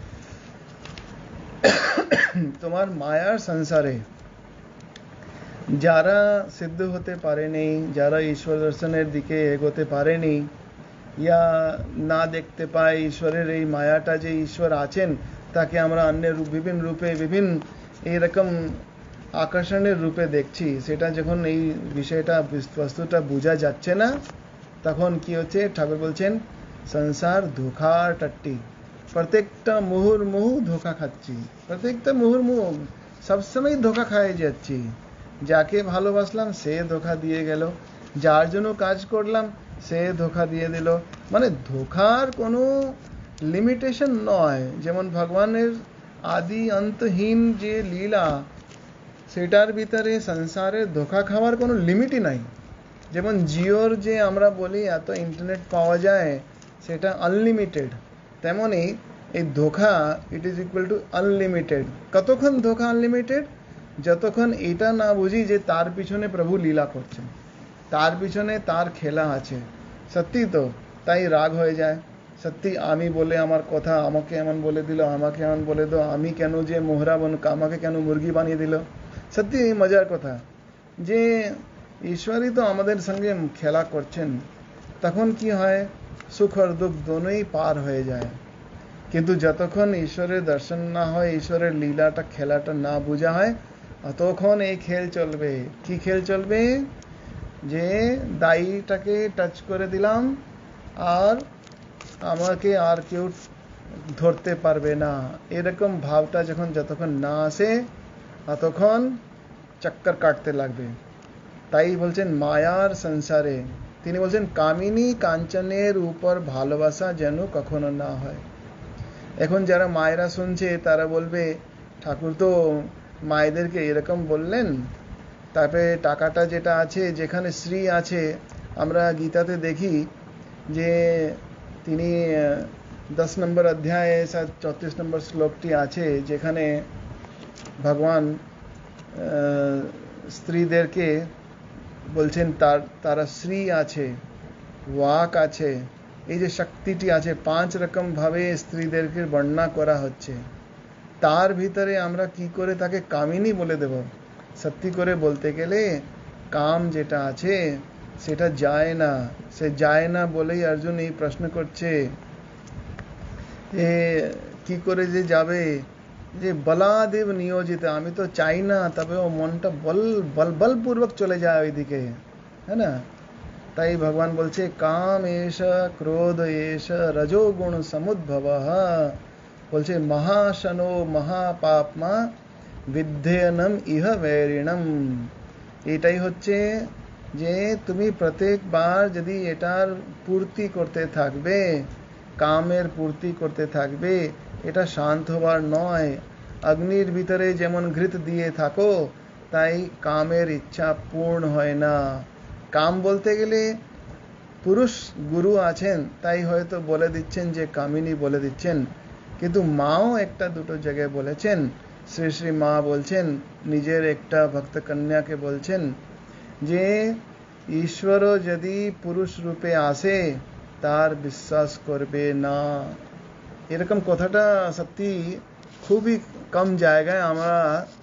তোমার মায়ার সংসারে যারা সিদ্ধ হতে পারেনি, যারা ঈশ্বর দর্শনের দিকে এগোতে পারেনি, ইয়া না দেখতে পায় ঈশ্বরের এই মায়াটা, যে ঈশ্বর আছেন তাকে আমরা অন্য বিভিন্ন রূপে, বিভিন্ন এইরকম আকর্ষণের রূপে দেখছি, সেটা যখন এই বিষয়টা বস্তুটা বোঝা যাচ্ছে না, তখন কি হচ্ছে? ঠাকুর বলছেন সংসার ধোখার টাট্টি, প্রত্যেকটা মুহুর্মুহু ধোকা খাচ্ছি, প্রত্যেকটা মুহুর্মুহু সবসময় ধোকা খাই যাচ্ছি। যাকে ভালোবাসলাম সে ধোকা দিয়ে গেল, যার জন্য কাজ করলাম সে ধোঁকা দিয়ে দিল। মানে ধোঁকার কোনো লিমিটেশন নয়। যেমন ভগবানের আদি অন্তহীন যে লীলা, সেটার ভিতরে সংসারের ধোঁকা খাওয়ার কোনো লিমিটই নাই। যেমন জিওর যে আমরা বলি এত ইন্টারনেট পাওয়া যায়, সেটা আনলিমিটেড, তেমনি এই ধোঁকা it is equal to unlimited. কতক্ষণ ধোঁকা আনলিমিটেড? যতক্ষণ এটা না বুঝি যে তার পিছনে প্রভু লীলা করছেন, তার পিছনে তার খেলা আছে। সত্যি তো তাই রাগ হয়ে যায়। সত্যি আমি বলে আমার কথা আমাকে এমন বলে দিল, আমাকে এমন বলে দো, আমি কেন যে মোহরা বন, আমাকে কেন মুরগি বানিয়ে দিল। সত্যি মজার কথা যে ঈশ্বরই তো আমাদের সঙ্গে খেলা করছেন। তখন কি হয়, সুখ আর দুঃখ দোনোই পার হয়ে যায়। কিন্তু যতক্ষণ ঈশ্বরের দর্শন না হয়, ঈশ্বরের লীলাটা খেলাটা না বোঝা হয়, ততক্ষণ এই খেল চলবে। কি খেল চলবে? যে দাইটাকে টাচ করে দিলাম আর আমাকে আর কেউ ধরতে পারবে না, এরকম ভাবটা যখন যতক্ষণ না আসে ততক্ষণ চক্কর কাটতে লাগবে। তাই বলছেন মায়ার সংসারে, তিনি বলছেন কামিনী কাঞ্চনের উপর ভালোবাসা যেন কখনো না হয়। এখন যারা মায়েরা শুনছে তারা বলবে ঠাকুর তো মায়েদেরকে এরকম বললেন, তারপরে টাকাটা যেটা আছে, যেখানে শ্রী আছে, আমরা গীতাতে দেখি যে তিনি দশ নম্বর অধ্যায়ে চৌত্রিশ নম্বর শ্লোকটি আছে, যেখানে ভগবান স্ত্রীদেরকে বলছেন তার তারা শ্রী আছে, ওয়াক আছে, এই যে শক্তিটি আছে, পাঁচ রকম ভাবে স্ত্রীদেরকে বর্ণনা করা হচ্ছে। তার ভিতরে আমরা কি করে তাকে কামিনী বলে দেব? সত্যি করে বলতে গেলে কাম যেটা আছে সেটা যায় না। সে যায় না বলেই অর্জুন এই প্রশ্ন করছে, এ কি করে যে যাবে? যে বলাদেব নিয়োজিত, আমি তো চাই না, তবে ও মনটা বল বল বলপূর্বক চলে যায় ওইদিকে, है ना। তাই ভগবান বলছে কাম এষ ক্রোধ এষ রজোগুণ সমুদ্ভব, বলছে মহাশনো মহাপাপমা বিধ্যেয়নম ইহ বৈরিণম। এটাই হচ্ছে যে তুমি প্রত্যেকবার যদি এটার পূর্তি করতে থাকবে, কামের পূর্তি করতে থাকবে, এটা শান্ত হবার নয়। অগ্নির ভিতরে যেমন ঘৃত দিয়ে থাকো, তাই কামের ইচ্ছা পূর্ণ হয় না। কাম বলতে গেলে পুরুষ গুরু আছেন, তাই হয়তো বলে দিচ্ছেন যে কামিনী বলে দিচ্ছেন, কিন্তু মাও একটা দুটো জায়গায় বলেছেন। শ্রী শ্রী মা বলছেন নিজের একটা ভক্ত কন্যাকে বলছেন যে ঈশ্বরও যদি পুরুষ রূপে আসে তার বিশ্বাস করবে না। এরকম কথাটা সত্যি খুবই কম জায়গায় আমরা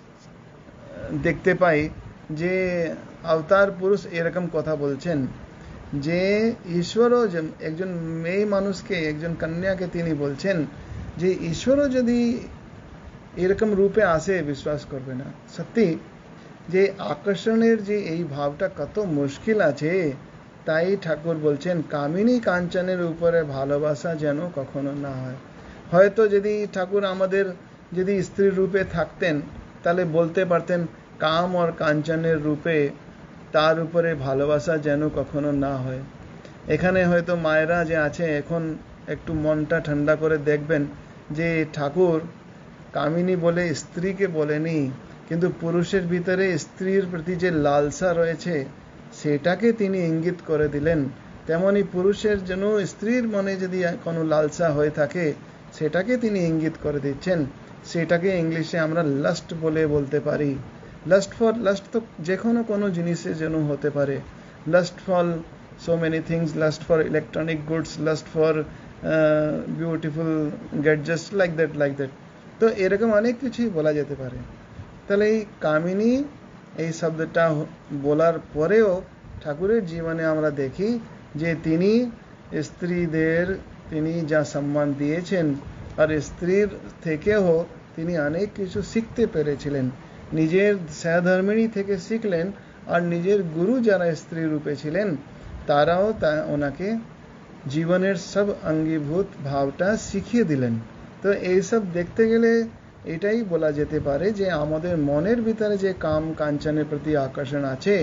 দেখতে পাই যে অবতার পুরুষ এরকম কথা বলছেন, যে ঈশ্বরও একজন মেয়ে মানুষকে, একজন কন্যাকে তিনি বলছেন যে ঈশ্বরও যদি এরকম রূপে আসে বিশ্বাস করবে না। সত্যি যে আকর্ষণের যে এই ভাবটা কত মুশকিল আছে। তাই ঠাকুর বলছেন কামিনী কাঞ্চনের উপরে ভালোবাসা যেন কখনো না হয়। হয়তো যদি ঠাকুর আমাদের যদি স্ত্রী রূপে থাকতেন তাহলে বলতে পারতেন কাম আর কাঞ্চনের রূপে তার উপরে ভালোবাসা যেন কখনো না হয়। এখানে হয়তো মায়েরা যে আছে এখন একটু মনটা ঠান্ডা করে দেখবেন যে ঠাকুর কামিনী বলে স্ত্রীকে বলেনি, কিন্তু পুরুষের ভিতরে স্ত্রীর প্রতি যে লালসা রয়েছে সেটাকে তিনি ইঙ্গিত করে দিলেন। তেমনি পুরুষের জন্য স্ত্রীর মনে যদি কোনো লালসা হয়ে থাকে সেটাকে তিনি ইঙ্গিত করে দিচ্ছেন। সেটাকে ইংলিশে আমরা লাস্ট বলে বলতে পারি। লাস্ট ফর লাস্ট তো যে কোনো কোনো জিনিসের জন্য হতে পারে। Last for so many things, lust for electronic goods, lust for uh, beautiful gadgets, like that like that তো এরকম অনেক কিছুই বলা যেতে পারে। তাহলে এই কামিনী এই শব্দটা বলার পরেও ঠাকুরের জীবনে আমরা দেখি যে তিনি স্ত্রীদের তিনি যা সম্মান দিয়েছেন, আর স্ত্রীর থেকেও তিনি অনেক কিছু শিখতে পেরেছিলেন। নিজের সহধর্মিণী থেকে শিখলেন, আর নিজের গুরু যারা স্ত্রী রূপে ছিলেন তারাও তা ওনাকে জীবনের সব অঙ্গীভূত ভাবটা শিখিয়ে দিলেন। তো এই সব দেখতে গেলে এটাই বলা যেতে পারে যে আমাদের মনের ভিতরে যে কাম কাঞ্চনের প্রতি আকর্ষণ আছে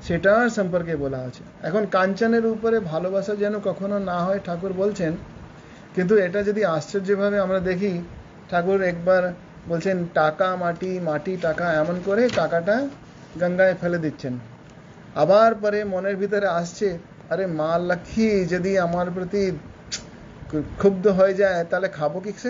সেটার সম্পর্কে বলা আছে। এখন কাঞ্চনের উপরে ভালোবাসা যেন কখনো না হয় ঠাকুর বলছেন, কিন্তু এটা যদি আশ্চর্যভাবে আমরা দেখি, ঠাকুর একবার বলছেন টাকা মাটি, মাটি টাকা, এমন করে টাকাটা গঙ্গায় ফেলে দিচ্ছেন। আবার পরে মনের ভিতরে আসছে, আরে মা লক্ষ্মী যদি আমার প্রতি ক্ষুব্ধ হয়ে যায় তাহলে খাবো কিসে?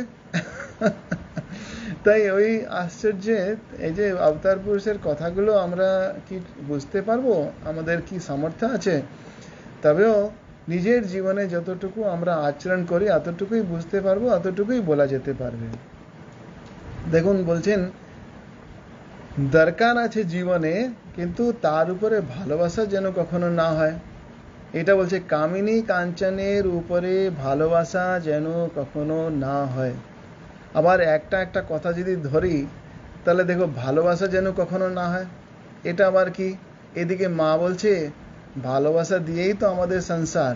তাই ওই আশ্চর্যে এই যে অবতার পুরুষের কথাগুলো আমরা কি বুঝতে পারবো, আমাদের কি সামর্থ্য আছে? তবেও নিজের জীবনে যতটুকু আমরা আচরণ করি এতটুকুই বুঝতে পারবো, এতটুকুই বলা যেতে পারবে। দেখুন বলছেন দরকার আছে জীবনে, কিন্তু তার উপরে ভালোবাসা যেন কখনো না হয়। এটা বলছে কামিনী কাঞ্চনের উপরে ভালোবাসা যেন কখনো না হয়। আবার একটা একটা কথা যদি ধরি তাহলে দেখো ভালোবাসা যেন কখনো না হয়, এটা আবার কি? এদিকে মা বলছে ভালোবাসা দিয়েই তো আমাদের সংসার।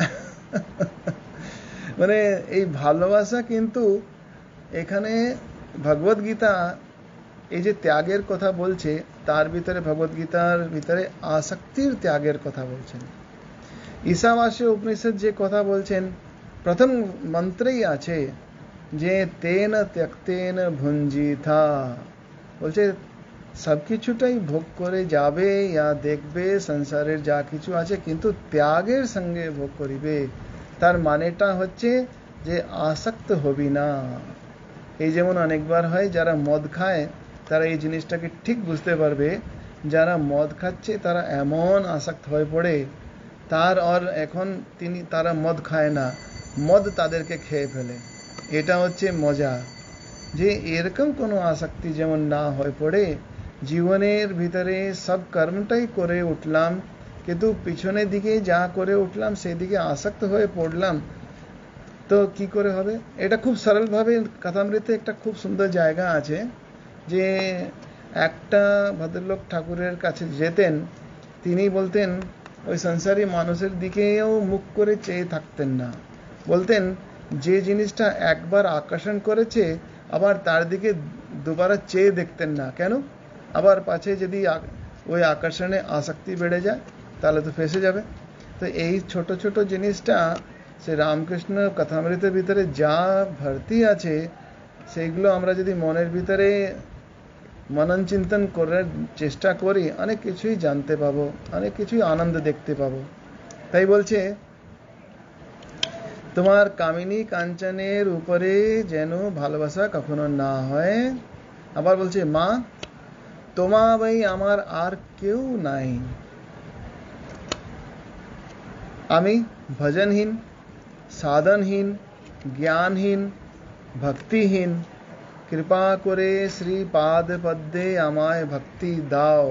মানে এই ভালোবাসা, কিন্তু এখানে ভগবত গীতা এই যে ত্যাগের কথা বলছে, তার ভিতরে ভগবত গীতার ভিতরে আসক্তির ত্যাগের কথা বলছেন। ঈশাवास्य উপনিষদ যে কথা বলছেন প্রথম মন্ত্রেই আছে যে তেন ত্যক্তেন ভুঞ্জিথা, বলছে সবকিছুটাই ভোগ করে যাবে ইয়া দেখবে সংসারের যা কিছু আছে, কিন্তু ত্যাগের সঙ্গে ভোগ করিবে। তার মানেটা হচ্ছে যে আসক্ত হবি না। এই যেমন অনেকবার হয় যারা মদ খায় তারা এই জিনিসটাকে ঠিক বুঝতে পারবে, যারা মদ খাচ্ছে তারা এমন আসক্ত হয়ে পড়ে, তার আর এখন তিনি তারা মদ খায় না, মদ তাদেরকে খেয়ে ফেলে। এটা হচ্ছে মজা, যে এরকম কোনো আসক্তি যেমন না হয়ে পড়ে। জীবনের ভিতরে সব কর্মটাই করে উঠলাম, কিন্তু পিছনের দিকে যা করে উঠলাম সেদিকে আসক্ত হয়ে পড়লাম, তো কি করে হবে? এটা খুব সরলভাবে কথামৃতে একটা খুব সুন্দর জায়গা আছে, যে একটা ভদ্রলোক ঠাকুরের কাছে যেতেন, তিনি বলতেন ওই সংসারী মানুষের দিকেও মুখ করে চেয়ে থাকতেন না। বলতেন যে জিনিসটা একবার আকর্ষণ করেছে আবার তার দিকে দুবারা চেয়ে দেখতেন না। কেন? আবার পাছে যদি ওই আকর্ষণে আসক্তি বেড়ে যায় তাহলে তো ফেসে যাবে। তো এই ছোট ছোট জিনিসটা সে রামকৃষ্ণ কথামৃতের ভিতরে যা ভর্তি আছে, সেইগুলো আমরা যদি মনের ভিতরে মনন চিন্তন করার চেষ্টা করি, অনেক কিছুই জানতে পাবো, অনেক কিছুই আনন্দ দেখতে পাবো। তাই বলছে তোমার কামিনী কাঞ্চনের উপরে যেন ভালোবাসা কখনো না হয়। আবার বলছে মা তোমা ভাই আমার আর কেউ নাই, আমি ভজনহীন, সাধনহীন, জ্ঞানহীন, ভক্তিহীন, কৃপা করে শ্রী পাদ পদ্মে আমায় ভক্তি দাও।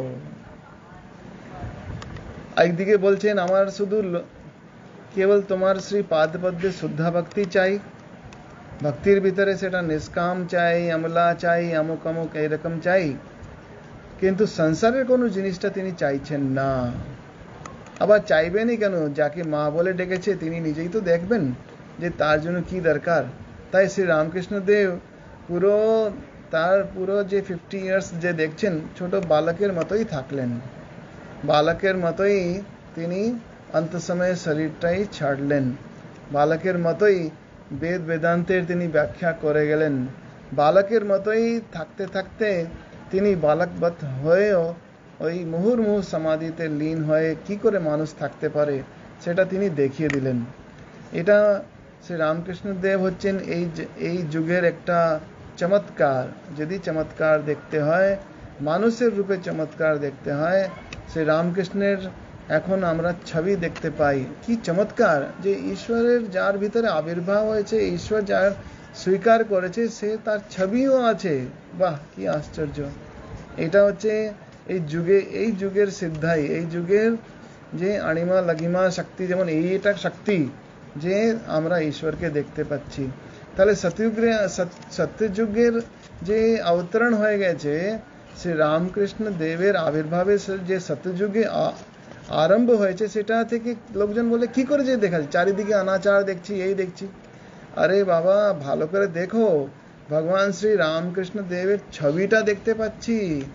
একদিকে বলছেন আমার শুধু কেবল তোমার শ্রী পাদ পদ্মে শুদ্ধ ভক্তি চাই, ভক্তির ভিতরে সেটা নিষ্কাম চাই, আমলা চাই, আমুক আমুক এইরকম চাই, কিন্তু সংসারের কোনো জিনিসটা তিনি চাইছেন না। আবার চাইবেনই কেন? যাকে মা বলে ডেকেছে তিনি নিজেই তো দেখবেন যে তার জন্য কি দরকার। তাই শ্রী রামকৃষ্ণ দেব পুরো তার পুরো যে ফিফটি ইয়ার্স যে দেখছেন ছোট বালকের মতোই থাকলেন, বালকের মতোই তিনি অন্ত সময়ে শরীরটাই ছাড়লেন, বালকের মতোই বেদ বেদান্তের তিনি ব্যাখ্যা করে গেলেন, বালকের মতোই থাকতে থাকতে তিনি বালকবৎ হয়েও ওই মুহুর্মুহু সমাধিতে লীন হয়ে কি করে মানুষ থাকতে পারে সেটা তিনি দেখিয়ে দিলেন। এটা শ্রী রামকৃষ্ণ দেব হচ্ছেন এই এই যুগের একটা চমৎকার। যদি চমৎকার দেখতে হয়, মানুষের রূপে চমৎকার দেখতে হয়, শ্রী রামকৃষ্ণের এখন আমরা ছবি দেখতে পাই। কি চমৎকার যে ঈশ্বরের যার ভিতরে আবির্ভাব হয়েছে, ঈশ্বর যার স্বীকার করেছে, সে তার ছবিও আছে। বাহ, কি আশ্চর্য! এটা হচ্ছে এই যুগে এই যুগের সিদ্ধাই, এই যুগের যে আনিমা লাগিমা শক্তি, যেমন এইটা শক্তি যে আমরা ঈশ্বরকে দেখতে পাচ্ছি। তাহলে সত্যযুগে সত্যযুগের যে অবতরণ হয়ে গেছে, শ্রী রামকৃষ্ণ দেবের আবির্ভাবের যে সত্যযুগে আরম্ভ হয়েছে, সেটা থেকে লোকজন বলে কি করে যে দেখা যায়, চারিদিকে অনাচার দেখছি, এই দেখছি। আরে বাবা, ভালো করে দেখো, ভগবান শ্রী রামকৃষ্ণ দেবের ছবিটা দেখতে পাচ্ছি।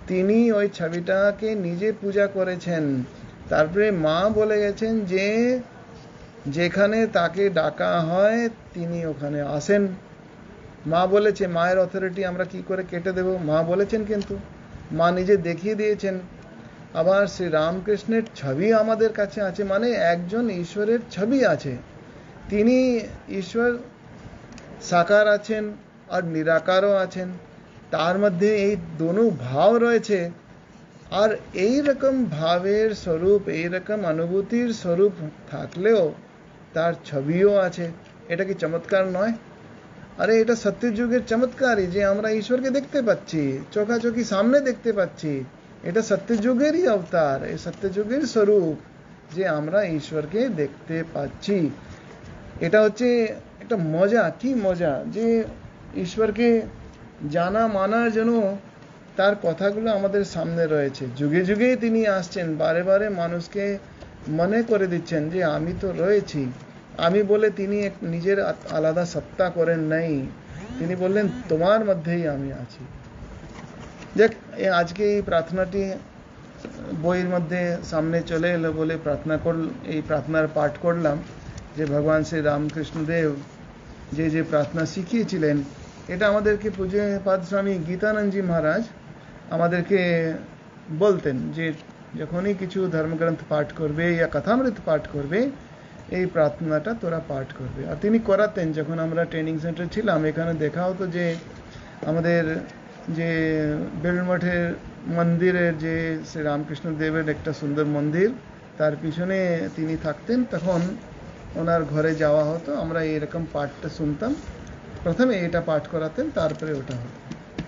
তিনি ওই ছবিটাকে নিজে পূজা করেছেন। তারপরে মা বলে গেছেন যে যেখানে তাকে ডাকা হয় তিনি ওখানে আসেন। মা বলেছে, মায়ের অথরিটি আমরা কি করে কেটে দেব? মা বলেছেন, কিন্তু মা নিজে দেখিয়ে দিয়েছেন। আবার শ্রী রামকৃষ্ণের ছবি আমাদের কাছে আছে, মানে একজন ঈশ্বরের ছবি আছে। তিনি ঈশ্বর সাকার আছেন আর নিরাকারও আছেন, তার মধ্যে এই দোনো ভাব রয়েছে। আর এই রকম ভাবের স্বরূপ, এই রকম অনুভূতির স্বরূপ থাকলেও তার ছবিও আছে। এটা কি চমৎকার নয়? আরে এটা সত্যযুগের চমৎকারই যে আমরা ঈশ্বরকে দেখতে পাচ্ছি, চোখাচোখি সামনে দেখতে পাচ্ছি। এটা সত্যযুগেরই অবতার, এই সত্যযুগের স্বরূপ যে আমরা ঈশ্বরকে দেখতে পাচ্ছি। এটা হচ্ছে একটা মজা, কি মজা যে ঈশ্বরকে জানা মানার জন্য তার কথাগুলো আমাদের সামনে রয়েছে। যুগে যুগে তিনি আসছেন, বারে বারে মানুষকে মনে করে দিচ্ছেন যে আমি তো রয়েছি। আমি বলে তিনি এক নিজের আলাদা সত্তা করেন নাই, তিনি বললেন তোমার মধ্যেই আমি আছি। দেখ, আজকে এই প্রার্থনাটি বইয়ের মধ্যে সামনে চলে এলো বলে প্রার্থনা কর এই প্রার্থনার পাঠ করলাম যে ভগবান শ্রী রামকৃষ্ণদেব যে যে প্রার্থনা শিখিয়েছিলেন, এটা আমাদেরকে পূজ্যপাদ স্বামী গীতানন্দজি মহারাজ আমাদেরকে বলতেন যে যখনই কিছু ধর্মগ্রন্থ পাঠ করবে या কথামৃত পাঠ করবে এই প্রার্থনাটা তোরা পাঠ করবে। আর তিনি করাতেন। যখন আমরা ট্রেনিং সেন্টার ছিলাম, এখানে দেখা হতো যে আমাদের যে বেলুড়মঠের মন্দিরের যে শ্রী রামকৃষ্ণ দেবের একটা সুন্দর মন্দির, তার পিছনে তিনি থাকতেন। তখন ওনার ঘরে যাওয়া হতো, আমরা এরকম পাঠটা শুনতাম। প্রথমে এটা পাঠ করাতেন, তারপরে ওটা হতো।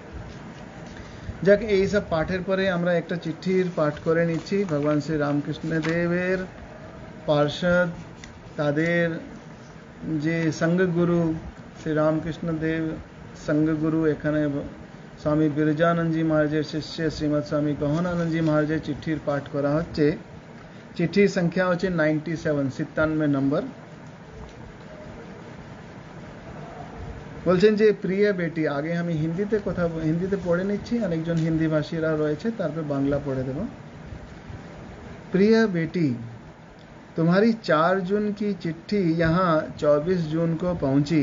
যাক, এই সব পাঠের পরে আমরা একটা চিঠির পাঠ করে নিচ্ছি। ভগবান শ্রী রামকৃষ্ণ দেবের পার্ষদ, তাদের যে সঙ্গগুরু শ্রী রামকৃষ্ণ দেব সঙ্গগুরু, এখানে স্বামী বিরজানন্দজি মহারাজের শিষ্য শ্রীমৎ স্বামী গহনানন্দজি মহারাজের চিঠির পাঠ করা হচ্ছে। চিঠির সংখ্যা হচ্ছে নাইনটি সেভেন, সিতানব্বই নম্বর। বলছেন যে প্রিয় বেটি, আগে আমি হিন্দিতে কথা হিন্দিতে পড়ে নিচ্ছি, অনেকজন হিন্দি ভাষীরা রয়েছে, তারপর বাংলা পড়ে দেব। प्रिय बेटी, तुम्हारी चार जून की चिट्ठी यहाँ चौबीस जून को पहुंची,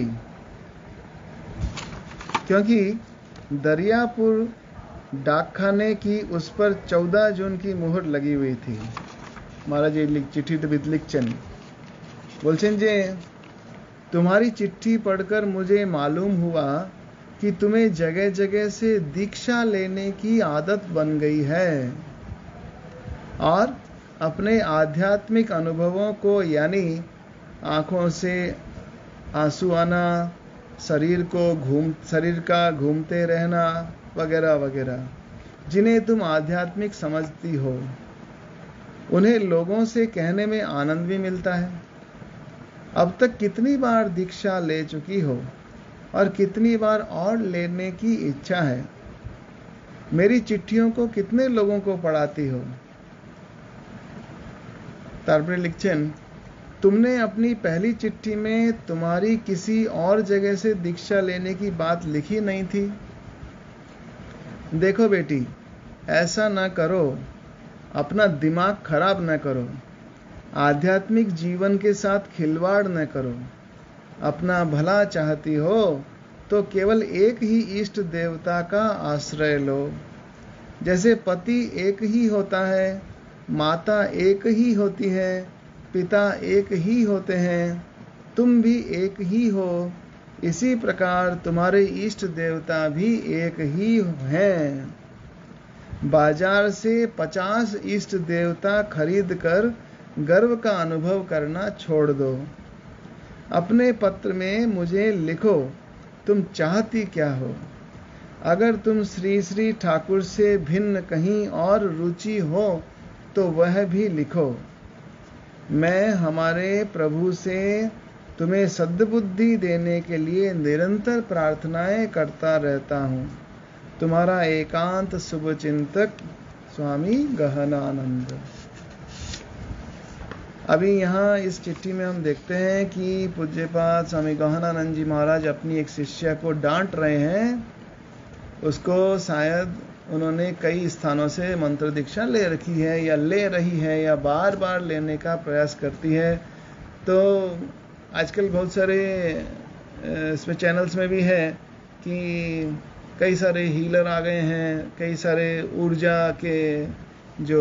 क्योंकि दरियापुर डाकखाने की उस पर चौदह जून की मुहर लगी हुई थी। महाराज ये चिट्ठी लिखचन बोलছেন যে तुम्हारी चिट्ठी पढ़कर मुझे मालूम हुआ कि तुम्हें जगह जगह से दीक्षा लेने की आदत बन गई है और अपने आध्यात्मिक अनुभवों को, यानी आंखों से आंसू आना, शरीर को घूम शरीर का घूमते रहना वगैरह वगैरह, जिन्हें तुम आध्यात्मिक समझती हो, उन्हें लोगों से कहने में आनंद भी मिलता है। अब तक कितनी बार दीक्षा ले चुकी हो और कितनी बार और लेने की इच्छा है। मेरी चिट्ठियों को कितने लोगों को पढ़ाती हो। तारपरे लिखचन, तुमने अपनी पहली चिट्ठी में तुम्हारी किसी और जगह से दीक्षा लेने की बात लिखी नहीं थी। देखो बेटी, ऐसा ना करो, अपना दिमाग खराब न करो, आध्यात्मिक जीवन के साथ खिलवाड़ न करो। अपना भला चाहती हो तो केवल एक ही इष्ट देवता का आश्रय लो। जैसे पति एक ही होता है, माता एक ही होती है, पिता एक ही होते हैं, तुम भी एक ही हो, इसी प्रकार तुम्हारे इष्ट देवता भी एक ही हैं। बाजार से पचास इष्ट देवता खरीद कर गर्व का अनुभव करना छोड़ दो। अपने पत्र में मुझे लिखो तुम चाहती क्या हो। अगर तुम श्री श्री ठाकुर से भिन्न कहीं और रुचि हो तो वह भी लिखो। मैं हमारे प्रभु से तुम्हें सद्बुद्धि देने के लिए निरंतर प्रार्थनाएं करता रहता हूँ। तुम्हारा एकांत शुभचिंतक स्वामी गहनानंद। अभी यहाँ इस चिट्ठी में हम देखते हैं कि पूज्यपाद स्वामी गहनानंद जी महाराज अपनी एक शिष्या को डांट रहे हैं। उसको शायद उन्होंने कई स्थानों से मंत्र दीक्षा ले रखी है या ले रही है या बार बार लेने का प्रयास करती है। तो आजकल बहुत सारे इसमें चैनल्स में भी है कि कई सारे हीलर आ गए हैं, कई सारे ऊर्जा के जो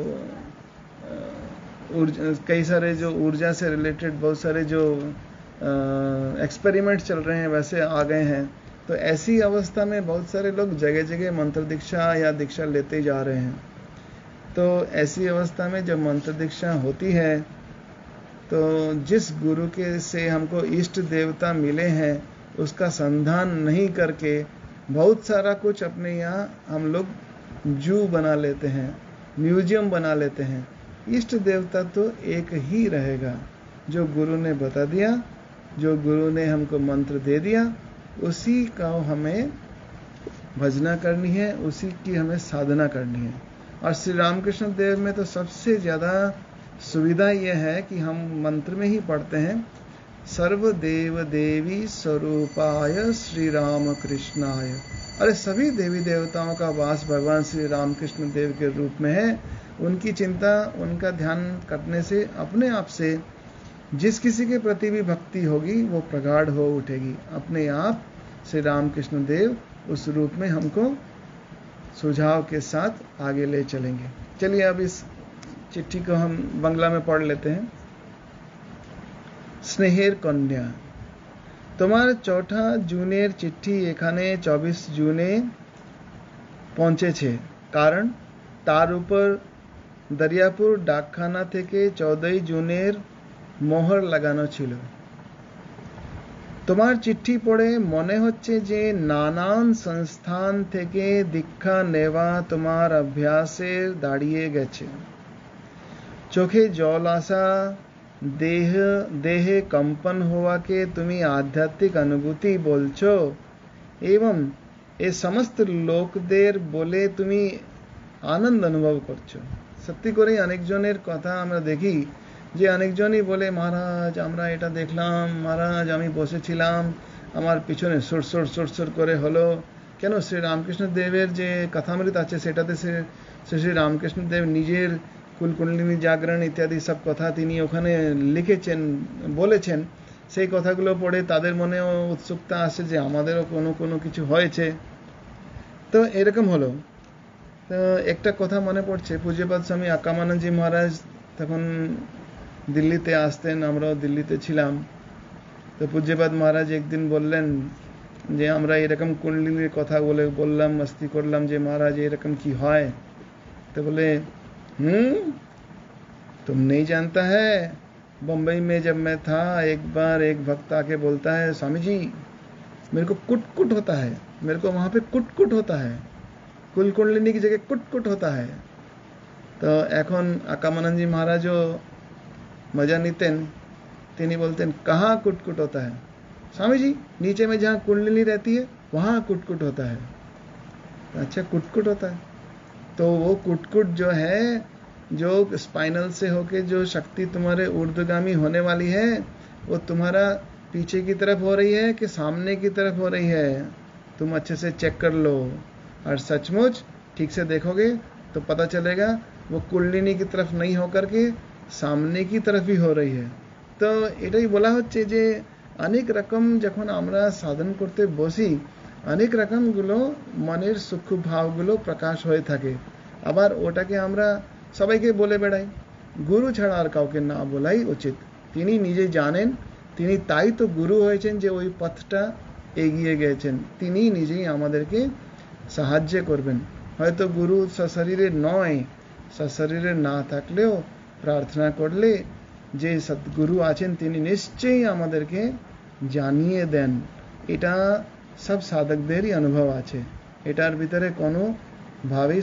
ऊर्जा कई सारे जो ऊर्जा से रिलेटेड बहुत सारे जो एक्सपेरिमेंट चल रहे हैं वैसे आ गए हैं। तो ऐसी अवस्था में बहुत सारे लोग जगह जगह मंत्र दीक्षा या दीक्षा लेते जा रहे हैं। तो ऐसी अवस्था में जब मंत्र दीक्षा होती है तो जिस गुरु के से हमको इष्ट देवता मिले हैं उसका संधान नहीं करके बहुत सारा कुछ अपने यहाँ हम लोग जू बना लेते हैं, म्यूजियम बना लेते हैं। इष्ट देवता तो एक ही रहेगा, जो गुरु ने बता दिया, जो गुरु ने हमको मंत्र दे दिया, उसी का हमें भजना करनी है, उसी की हमें साधना करनी है। और श्री रामकृष्ण देव में तो सबसे ज़्यादा सुविधा यह है कि हम मंत्र में ही पढ़ते हैं, सर्वदेव देवी स्वरूपाय श्री राम कृष्णाय। अरे सभी देवी देवताओं का वास भगवान श्री रामकृष्ण देव के रूप में है। उनकी चिंता, उनका ध्यान करने से अपने आप से जिस किसी के प्रति भी भक्ति होगी वो प्रगाढ़ हो उठेगी। अपने आप श्री रामकृष्ण देव उस रूप में हमको सुझाव के साथ आगे ले चलेंगे। चलिए अब इस चिट्ठी को हम बंगला में पढ़ लेते हैं। स्नेहेर कन्या, तुम्हार चौथा जूनेर चिट्ठी एखाने चौबीस जूने पहुंचेছে, कारण तार ऊपर दरियापुर डाकखाना থেকে चौदह জুনের মোহর লাগানো ছিল। তোমার চিঠি পড়ে মনে হচ্ছে যে নানান সংস্থান থেকে দীক্ষা নেওয়া তোমার অভ্যাসের দাঁড়িয়ে গেছে। চোখে জল আসা, দেহ দেহে কম্পন হওয়াকে তুমি আধ্যাত্মিক অনুভূতি বলছো এবং এ সমস্ত লোকদের বলে তুমি আনন্দ অনুভব করছো। সত্যি করে অনেকজনের কথা আমরা দেখি যে অনেকজনই বলে, মহারাজ আমরা এটা দেখলাম, মহারাজ আমি বসেছিলাম, আমার পিছনে সুরসুর সুরসুর করে হলো। কেন? শ্রী রামকৃষ্ণ দেবের যে কথামৃত আছে সেটাতে শ্রী শ্রী রামকৃষ্ণ দেব নিজের কুলকুণ্ডলিনী জাগরণ ইত্যাদি সব কথা তিনি ওখানে লিখেছেন, বলেছেন। সেই কথাগুলো পড়ে তাদের মনেও উৎসুকতা আসে যে আমাদেরও কোনো কোনো কিছু হয়েছে। তো এরকম হলো। তো একটা কথা মনে পড়ছে, পূজ্যপাদ স্বামী আকামানন্দজি মহারাজ তখন দিল্লিতে আসতেন, আমরাও দিল্লিতে ছিলাম। তো পূজ্যপাদ মহারাজ একদিন বললেন যে আমরা এরকম কুণ্ডলিনীর কথা বলে বললাম, মস্তি করলাম যে মহারাজ এরকম কি হয়। तो बोले हम्म तुम नहीं जानता है, बम्बई में जब मैं था एक बार एक भक्त आके बोलता है, स्वामी जी मेरे को कुट कुट होता है, मेरे को वहाँ पे कुट कुट होता है, कुल कुंडलिनी की जगह कुट कुट होता है। तो এখন আকামানন্দজি মহারাজও मजा নিতেন, তিনি বলতেন कहाँ कुट कुट होता है? स्वामी जी नीचे में जहाँ कुंडलिनी रहती है वहाँ कुट कुट होता है। अच्छा कुट कुट होता है, तो वो कुटकुट जो है, जो स्पाइनल से होके जो शक्ति तुम्हारे ऊर्ध्वगामी होने वाली है, वो तुम्हारा पीछे की तरफ हो रही है कि सामने की तरफ हो रही है, तुम अच्छे से चेक कर लो। और सचमुच ठीक से देखोगे तो पता चलेगा वो कुंडलिनी की तरफ नहीं होकर के सामने की तरफ ही हो रही है। तो এটাই বলা হচ্ছে যে অনেক রকম যখন আমরা সাধন করতে বসি, অনেক রকমগুলো মনের সূক্ষ্ম ভাবগুলো প্রকাশ হয়ে থাকে। আবার ওটাকে আমরা সবাইকে বলে বেড়াই, গুরু ছাড়া আর কাউকে না বলাই উচিত। তিনি নিজে জানেন, তিনি তাই তো গুরু হয়েছেন যে ওই পথটা এগিয়ে গেছেন। তিনি নিজেই আমাদেরকে সাহায্য করবেন। হয়তো গুরু সশরীরে নয়, সশরীরে না থাকলেও প্রার্থনা করলে যে সদ্গুরু আছেন তিনি নিশ্চয়ই আমাদেরকে জানিয়ে দেন। এটা সব সাধকদেরই অনুভব আছে, এটার ভিতরে কোনো ভাবে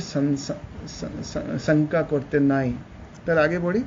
শঙ্কা করতে নাই। তার আগে পড়ি,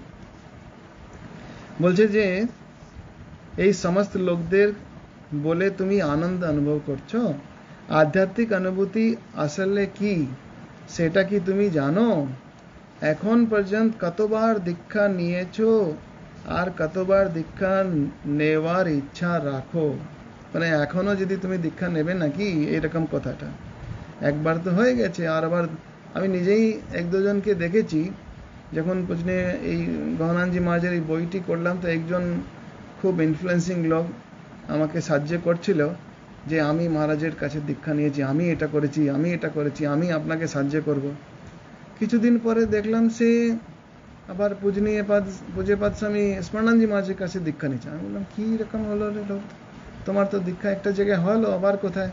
বলছে যে এই সমস্ত লোকদের বলে তুমি আনন্দ অনুভব করছো। আধ্যাত্মিক অনুভূতি আসলে কি সেটা কি তুমি জানো? এখন পর্যন্ত কতবার দীক্ষা নিয়েছো আর কতবার দীক্ষা নেওয়ার ইচ্ছা রাখো? মানে এখনো যদি তুমি দীক্ষা নেবে নাকি, এরকম কথাটা। একবার তো হয়ে গেছে, আর আবার আমি নিজেই এক দুজনকে দেখেছি যখন পুজনে এই গহনানজি মহারাজের এই বইটি করলাম, তো একজন খুব ইনফ্লুয়েন্সিং লোক আমাকে সাহায্য করছিল যে আমি মহারাজের কাছে দীক্ষা নিয়েছি, আমি এটা করেছি, আমি এটা করেছি, আমি আপনাকে সাহায্য করব। কিছুদিন পরে দেখলাম সে আবার পূজনীয় পাদ পূজ্যপাদ স্বামী স্মরণানন্দজি মহারাজের কাছে দীক্ষা নিচ্ছে। আমি বললাম কি রকম হলো রে লোক, তোমার তো দীক্ষা একটা জায়গায় হলো, আবার কোথায়?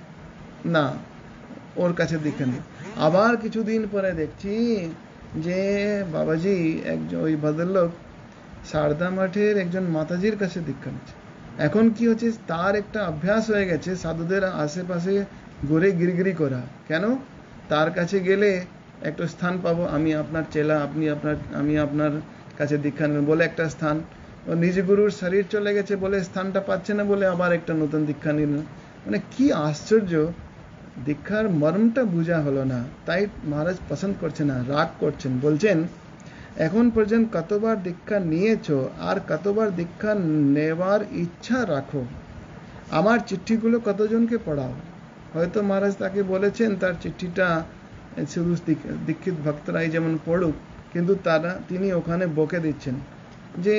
না, ওর কাছে দীক্ষা নেই। আবার কিছুদিন পরে দেখছি যে বাবাজি একজন ওই ভদ্রলোক সারদা মঠের একজন মাতাজির কাছে দীক্ষা নিচ্ছে। এখন কি হচ্ছে, তার একটা অভ্যাস হয়ে গেছে সাধুদের আশেপাশে ঘুরে গিরগিরি করা। কেন? তার কাছে গেলে একটা স্থান পাবো, আমি আপনার চেলা, আপনি আপনার আমি আপনার কাছে দীক্ষা নেবেন বলে একটা স্থান। ও নিজ গুরুর শরীর চলে গেছে বলে স্থানটা পাচ্ছে না বলে আবার একটা নতুন দীক্ষা নিল। মানে কি আশ্চর্য, দীক্ষার মর্মটা বোঝা হলো না। তাই মহারাজ পছন্দ করছে না, রাগ করছেন, বলছেন এখন পর্যন্ত কতবার দীক্ষা নিয়েছো আর কতবার দীক্ষা নেওয়ার ইচ্ছা রাখো, আমার চিঠিগুলো কতজনকে পড়াও। হয়তো মহারাজ তাকে বলেছেন তার চিঠিটা শুধু দীক্ষিত ভক্তরাই যেমন পড়ুক, কিন্তু তারা তিনি ওখানে বকে দিচ্ছেন যে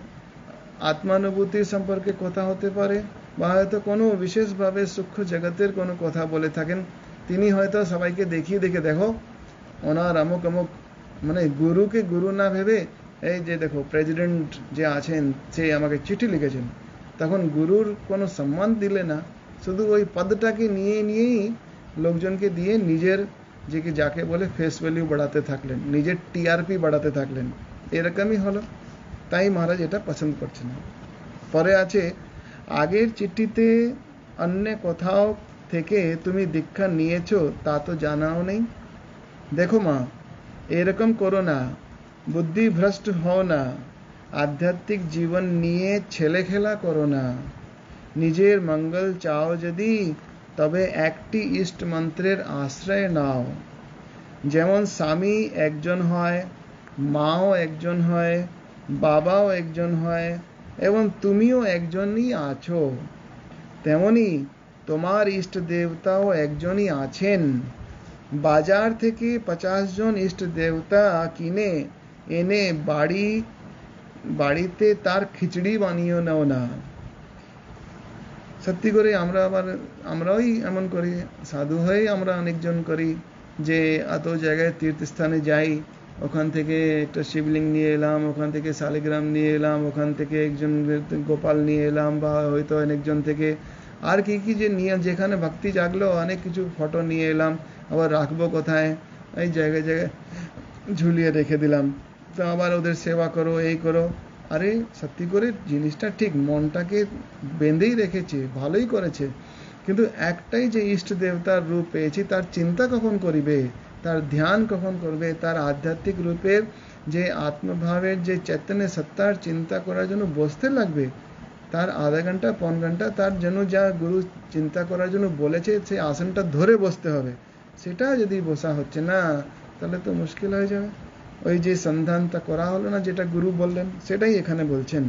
আত্মানুভূতির সম্পর্কে কথা হতে পারে, বা হয়তো কোনো বিশেষভাবে সূক্ষ্ম জগতের কোনো কথা বলে থাকেন। তিনি হয়তো সবাইকে দেখিয়ে দেখে দেখো ওনার অমুক অমুক, মানে গুরুকে গুরু না ভেবে এই যে দেখো প্রেসিডেন্ট যে আছেন সে আমাকে চিঠি লিখেছেন, তখন গুরুর কোনো সম্মান দিলে না, শুধু ওই পদটাকে নিয়ে নিয়েই লোকজনকে দিয়ে নিজের যে কি যাকে বলে ফেস ভ্যালু বাড়াতে থাকলেন, নিজের টিআরপি বাড়াতে থাকলেন। এরকমই হলো। তাই মহারাজ এটা পছন্দ করছে না। পরে আছে আগের চিঠিতে অন্য কোথাও থেকে তুমি দীক্ষা নিয়েছো তা তো জানাও নেই। দেখো মা, এরকম করো না, বুদ্ধি ভ্রষ্ট হও না, আধ্যাত্মিক জীবন নিয়ে ছেলে খেলা করো না। নিজের মঙ্গল চাও যদি তবে একটি ইষ্ট মন্ত্রের আশ্রয় নাও। যেমন স্বামী একজন হয়, মাও একজন হয়, বাবাও একজন হয় এবং তুমিও একজনই আছো, তেমনি তোমার ইষ্ট দেবতাও একজনই আছেন। বাজার থেকে পঞ্চাশ জন ইষ্ট দেবতা কিনে এনে বাড়ি বাড়িতে তার খিচড়ি বানিয়ে নাও না। সত্যি করে আমরা আবার আমরাই এমন করি, সাধু হয়ে আমরা অনেকজন করি যে এত জায়গায় তীর্থস্থানে যাই, ওখান থেকে একটা শিবলিঙ্গ নিয়ে এলাম, ওখান থেকে শালিগ্রাম নিয়ে এলাম, ওখান থেকে একজন গোপাল নিয়ে এলাম, বা হয়তো অনেকজন থেকে আর কি কি যে নিয়ে যেখানে ভক্তি জাগলো অনেক কিছু ফটো নিয়ে এলাম, আবার রাখবো কোথায়, এই জায়গায় জায়গায় ঝুলিয়ে রেখে দিলাম, তো আবার ওদের সেবা করো, এই করো। আরে সত্যি করে জিনিসটা ঠিক, মনটাকে বেঁধেই রেখেছে, ভালোই করেছে, কিন্তু একটাই যে ইষ্ট দেবতার রূপ পেয়েছি তার চিন্তা কখন করিবে, তার ধ্যান কখন করবে, তার আধ্যাত্মিক রূপের যে আত্মভাবের যে চৈতন্য সত্তার চিন্তা করার জন্য বসতে লাগবে, তার আধা ঘন্টা পন ঘন্টা তার জন্য যা গুরু চিন্তা করার জন্য বলেছে সেই আসনটা ধরে বসতে হবে, সেটা যদি বসা হচ্ছে না তাহলে তো মুশকিল হয়ে যাবে। ওই যে সন্ধানটা করা হলো না যেটা গুরু বললেন, সেটাই এখানে বলছেন।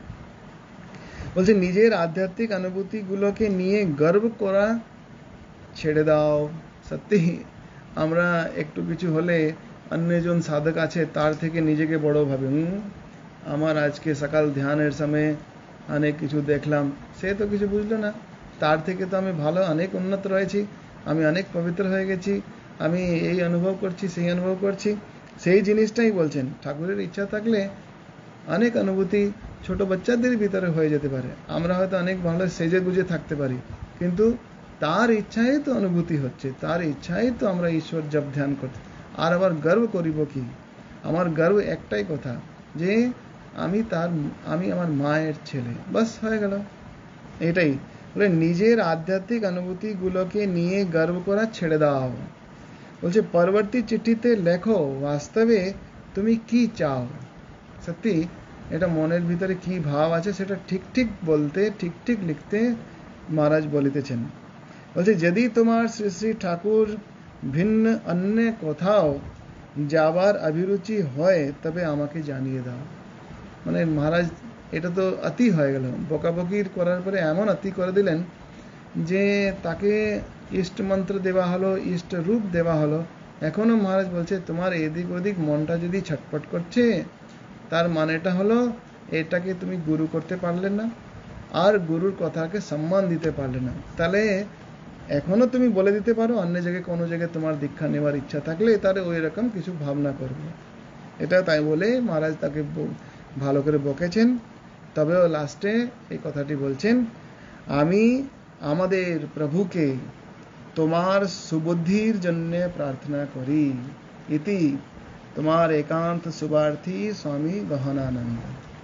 বলছে নিজের আধ্যাত্মিক অনুভূতিগুলোকে নিয়ে গর্ব করা ছেড়ে দাও। সত্যি আমরা একটু কিছু হলে অন্যজন সাধক আছে তার থেকে নিজেকে বড় ভাবে, হুম আমার আজকে সকাল ধ্যানের সময় অনেক কিছু দেখলাম, সে তো কিছু বুঝলো না, তার থেকে তো আমি ভালো অনেক উন্নত রয়েছি, আমি অনেক পবিত্র হয়ে গেছি, আমি এই অনুভব করছি সেই অনুভব করছি। সেই জিনিসটাই বলছেন ঠাকুরের ইচ্ছা থাকলে অনেক অনুভূতি ছোট বাচ্চাদের ভিতরে হয়ে যেতে পারে, আমরা হয়তো অনেক ভালো সেজে গুজে থাকতে পারি, কিন্তু তার ইচ্ছাই তো অনুভূতি হচ্ছে, তার ইচ্ছাই তো আমরা ঈশ্বর জপ ধ্যান করতে। আর আবার গর্ব করিব কি? আমার গর্ব একটাই কথা যে আমি তার আমি আমার মায়ের ছেলে, বাস হয়ে গেল। এটাই বলে নিজের আধ্যাত্মিক অনুভূতিগুলোকে নিয়ে গর্ব করা ছেড়ে দাও। বলছে পরবর্তী চিঠিতে লেখো বাস্তবে তুমি কি চাও। সত্যি এটা মনের ভিতরে কি ভাব আছে সেটা ঠিক ঠিক বলতে, ঠিক ঠিক লিখতে মহারাজ বলিতেছেন। বলছে যদি তোমার শ্রী শ্রী ঠাকুর ভিন্ন অন্য কোথাও যাবার অভিরুচি হয় তবে আমাকে জানিয়ে দাও। মানে মহারাজ এটা তো অতি হয়ে গেল, বকাবকির করার পরে এমন অতি করে দিলেন যে তাকে ইষ্ট মন্ত্র দেওয়া হলো, ইষ্ট রূপ দেওয়া হলো, এখনো মহারাজ বলছে তোমার এদিক ওদিক মনটা যদি ছটপট করছে, তার মানেটা হলো এটাকে তুমি গুরু করতে পারলে না, আর গুরুর কথাকে সম্মান দিতে পারলে না। তাহলে এখনো তুমি বলে দিতে পারো, অন্য জায়গায় কোনো জায়গায় তোমার দীক্ষা নেওয়ার ইচ্ছা থাকলে তাহলে ওই রকম কিছু ভাবনা করবে। এটা তাই বলে মহারাজ তাকে ভালো করে বকেছেন। তবেও লাস্টে এই কথাটি বলছেন, আমি আমাদের প্রভুকে তোমার সুবুদ্ধির জন্য প্রার্থনা করি। ইতি তোমার একান্ত শুভার্থী স্বামী গহনানন্দ।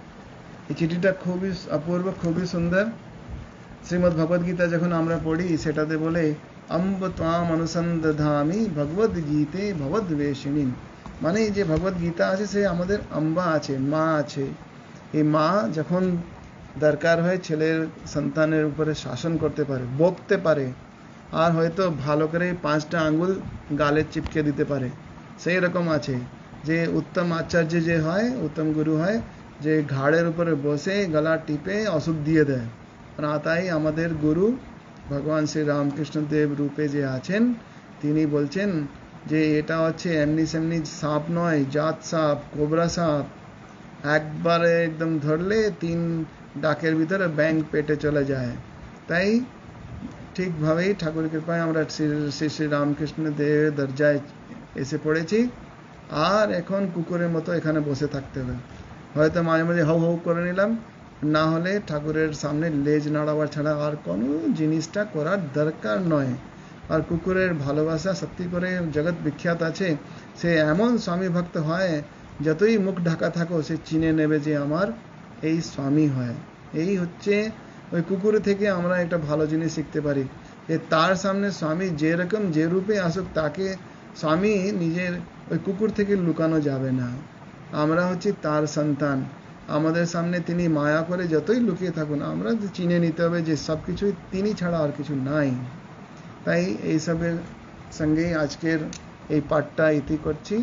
এই চিঠিটা খুবই অপূর্ব, খুবই সুন্দর। শ্রীমদ্ ভগবদ গীতা যখন আমরা পড়ি সেটাতে বলে অম্ব ত্বাম অনুসন্ধামি ভগবদ গীতে ভবদ্বেষিণী, মানে যে ভগবদ গীতা আছে সে আমাদের আম্বা আছে, মা আছে। এই মা যখন দরকার হয় ছেলের সন্তানের উপরে শাসন করতে পারে, বকতে পারে, আর হয়তো ভালো করে পাঁচটা আঙ্গুল গালে চিপকে দিতে পারে, সেই রকম আছে। যে উত্তম আচার্য যে হয়, উত্তম গুরু হয়, যে ঘাড়ের উপরে বসে গলা টিপে ওষুধ দিয়ে দেয়। আর তাই আমাদের গুরু ভগবান শ্রী রামকৃষ্ণ দেব রূপে যে আছেন, তিনি বলছেন যে এটা হচ্ছে এমনি সেমনি সাপ নয়, জাত সাপ, কোবরা সাপ। একবারে একদম ধরলে তিন ডাকের ভিতরে ব্যাং পেটে চলে যায়। তাই ঠিকভাবেই ঠাকুর কৃপায় আমরা শ্রী শ্রী রামকৃষ্ণ দেবের দরজায় এসে পড়েছি। আর এখন কুকুরের মতো এখানে বসে থাকতে হবে। হয়তো মাঝে মাঝে হউ হউ করে নিলাম, না হলে ঠাকুরের সামনে লেজ নাড়াবার ছাড়া আর কোনো জিনিসটা করার দরকার নয়। আর কুকুরের ভালোবাসা সত্যি করে জগৎ বিখ্যাত আছে। সে এমন স্বামী ভক্ত হয়, যতই মুখ ঢাকা থাকো সে চিনে নেবে যে আমার এই স্বামী হয়। এই হচ্ছে ওই কুকুর থেকে আমরা একটা ভালো জিনিস শিখতে পারি, যে তার সামনে স্বামী যেরকম যে রূপে আসুক, তাকে স্বামী নিজের ওই কুকুর থেকে লুকানো যাবে না। আমরা হচ্ছি তার সন্তান, আমাদের সামনে তিনি মায়া করে যতই লুকিয়ে থাকুন, আমরা চিনে নিতে হবে যে সব কিছুই তিনি ছাড়া আর কিছু নাই। তাই এইসবের সঙ্গেই আজকের এই পাঠটা ইতি করছি।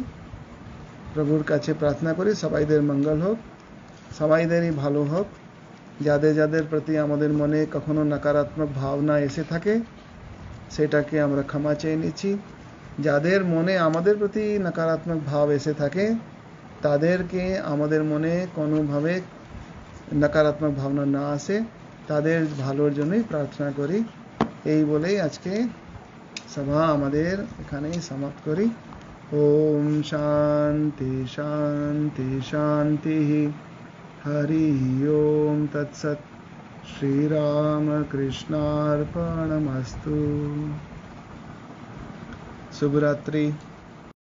প্রভুর কাছে প্রার্থনা করি সবাইদের মঙ্গল হোক, সবাইদেরই ভালো হোক। যাদের যাদের প্রতি আমাদের মনে কখনো নকারাত্মক ভাবনা এসে থাকে সেটাকে আমরা ক্ষমা চেয়ে নিচ্ছি। যাদের মনে আমাদের প্রতি নকারাত্মক ভাব এসে থাকে তাদেরকে আমাদের মনে কোনোভাবে নকারাত্মক ভাবনা না আসে, তাদের ভালোর জন্যই প্রার্থনা করি। এই বলেই আজকে সভা আমাদের এখানেই সমাপ্ত করি। ওম শান্তি শান্তি শান্তি। হরি ওম তৎসৎ। শ্রীরাম কৃষ্ণার্পণমস্তু। শুভরাত্রি।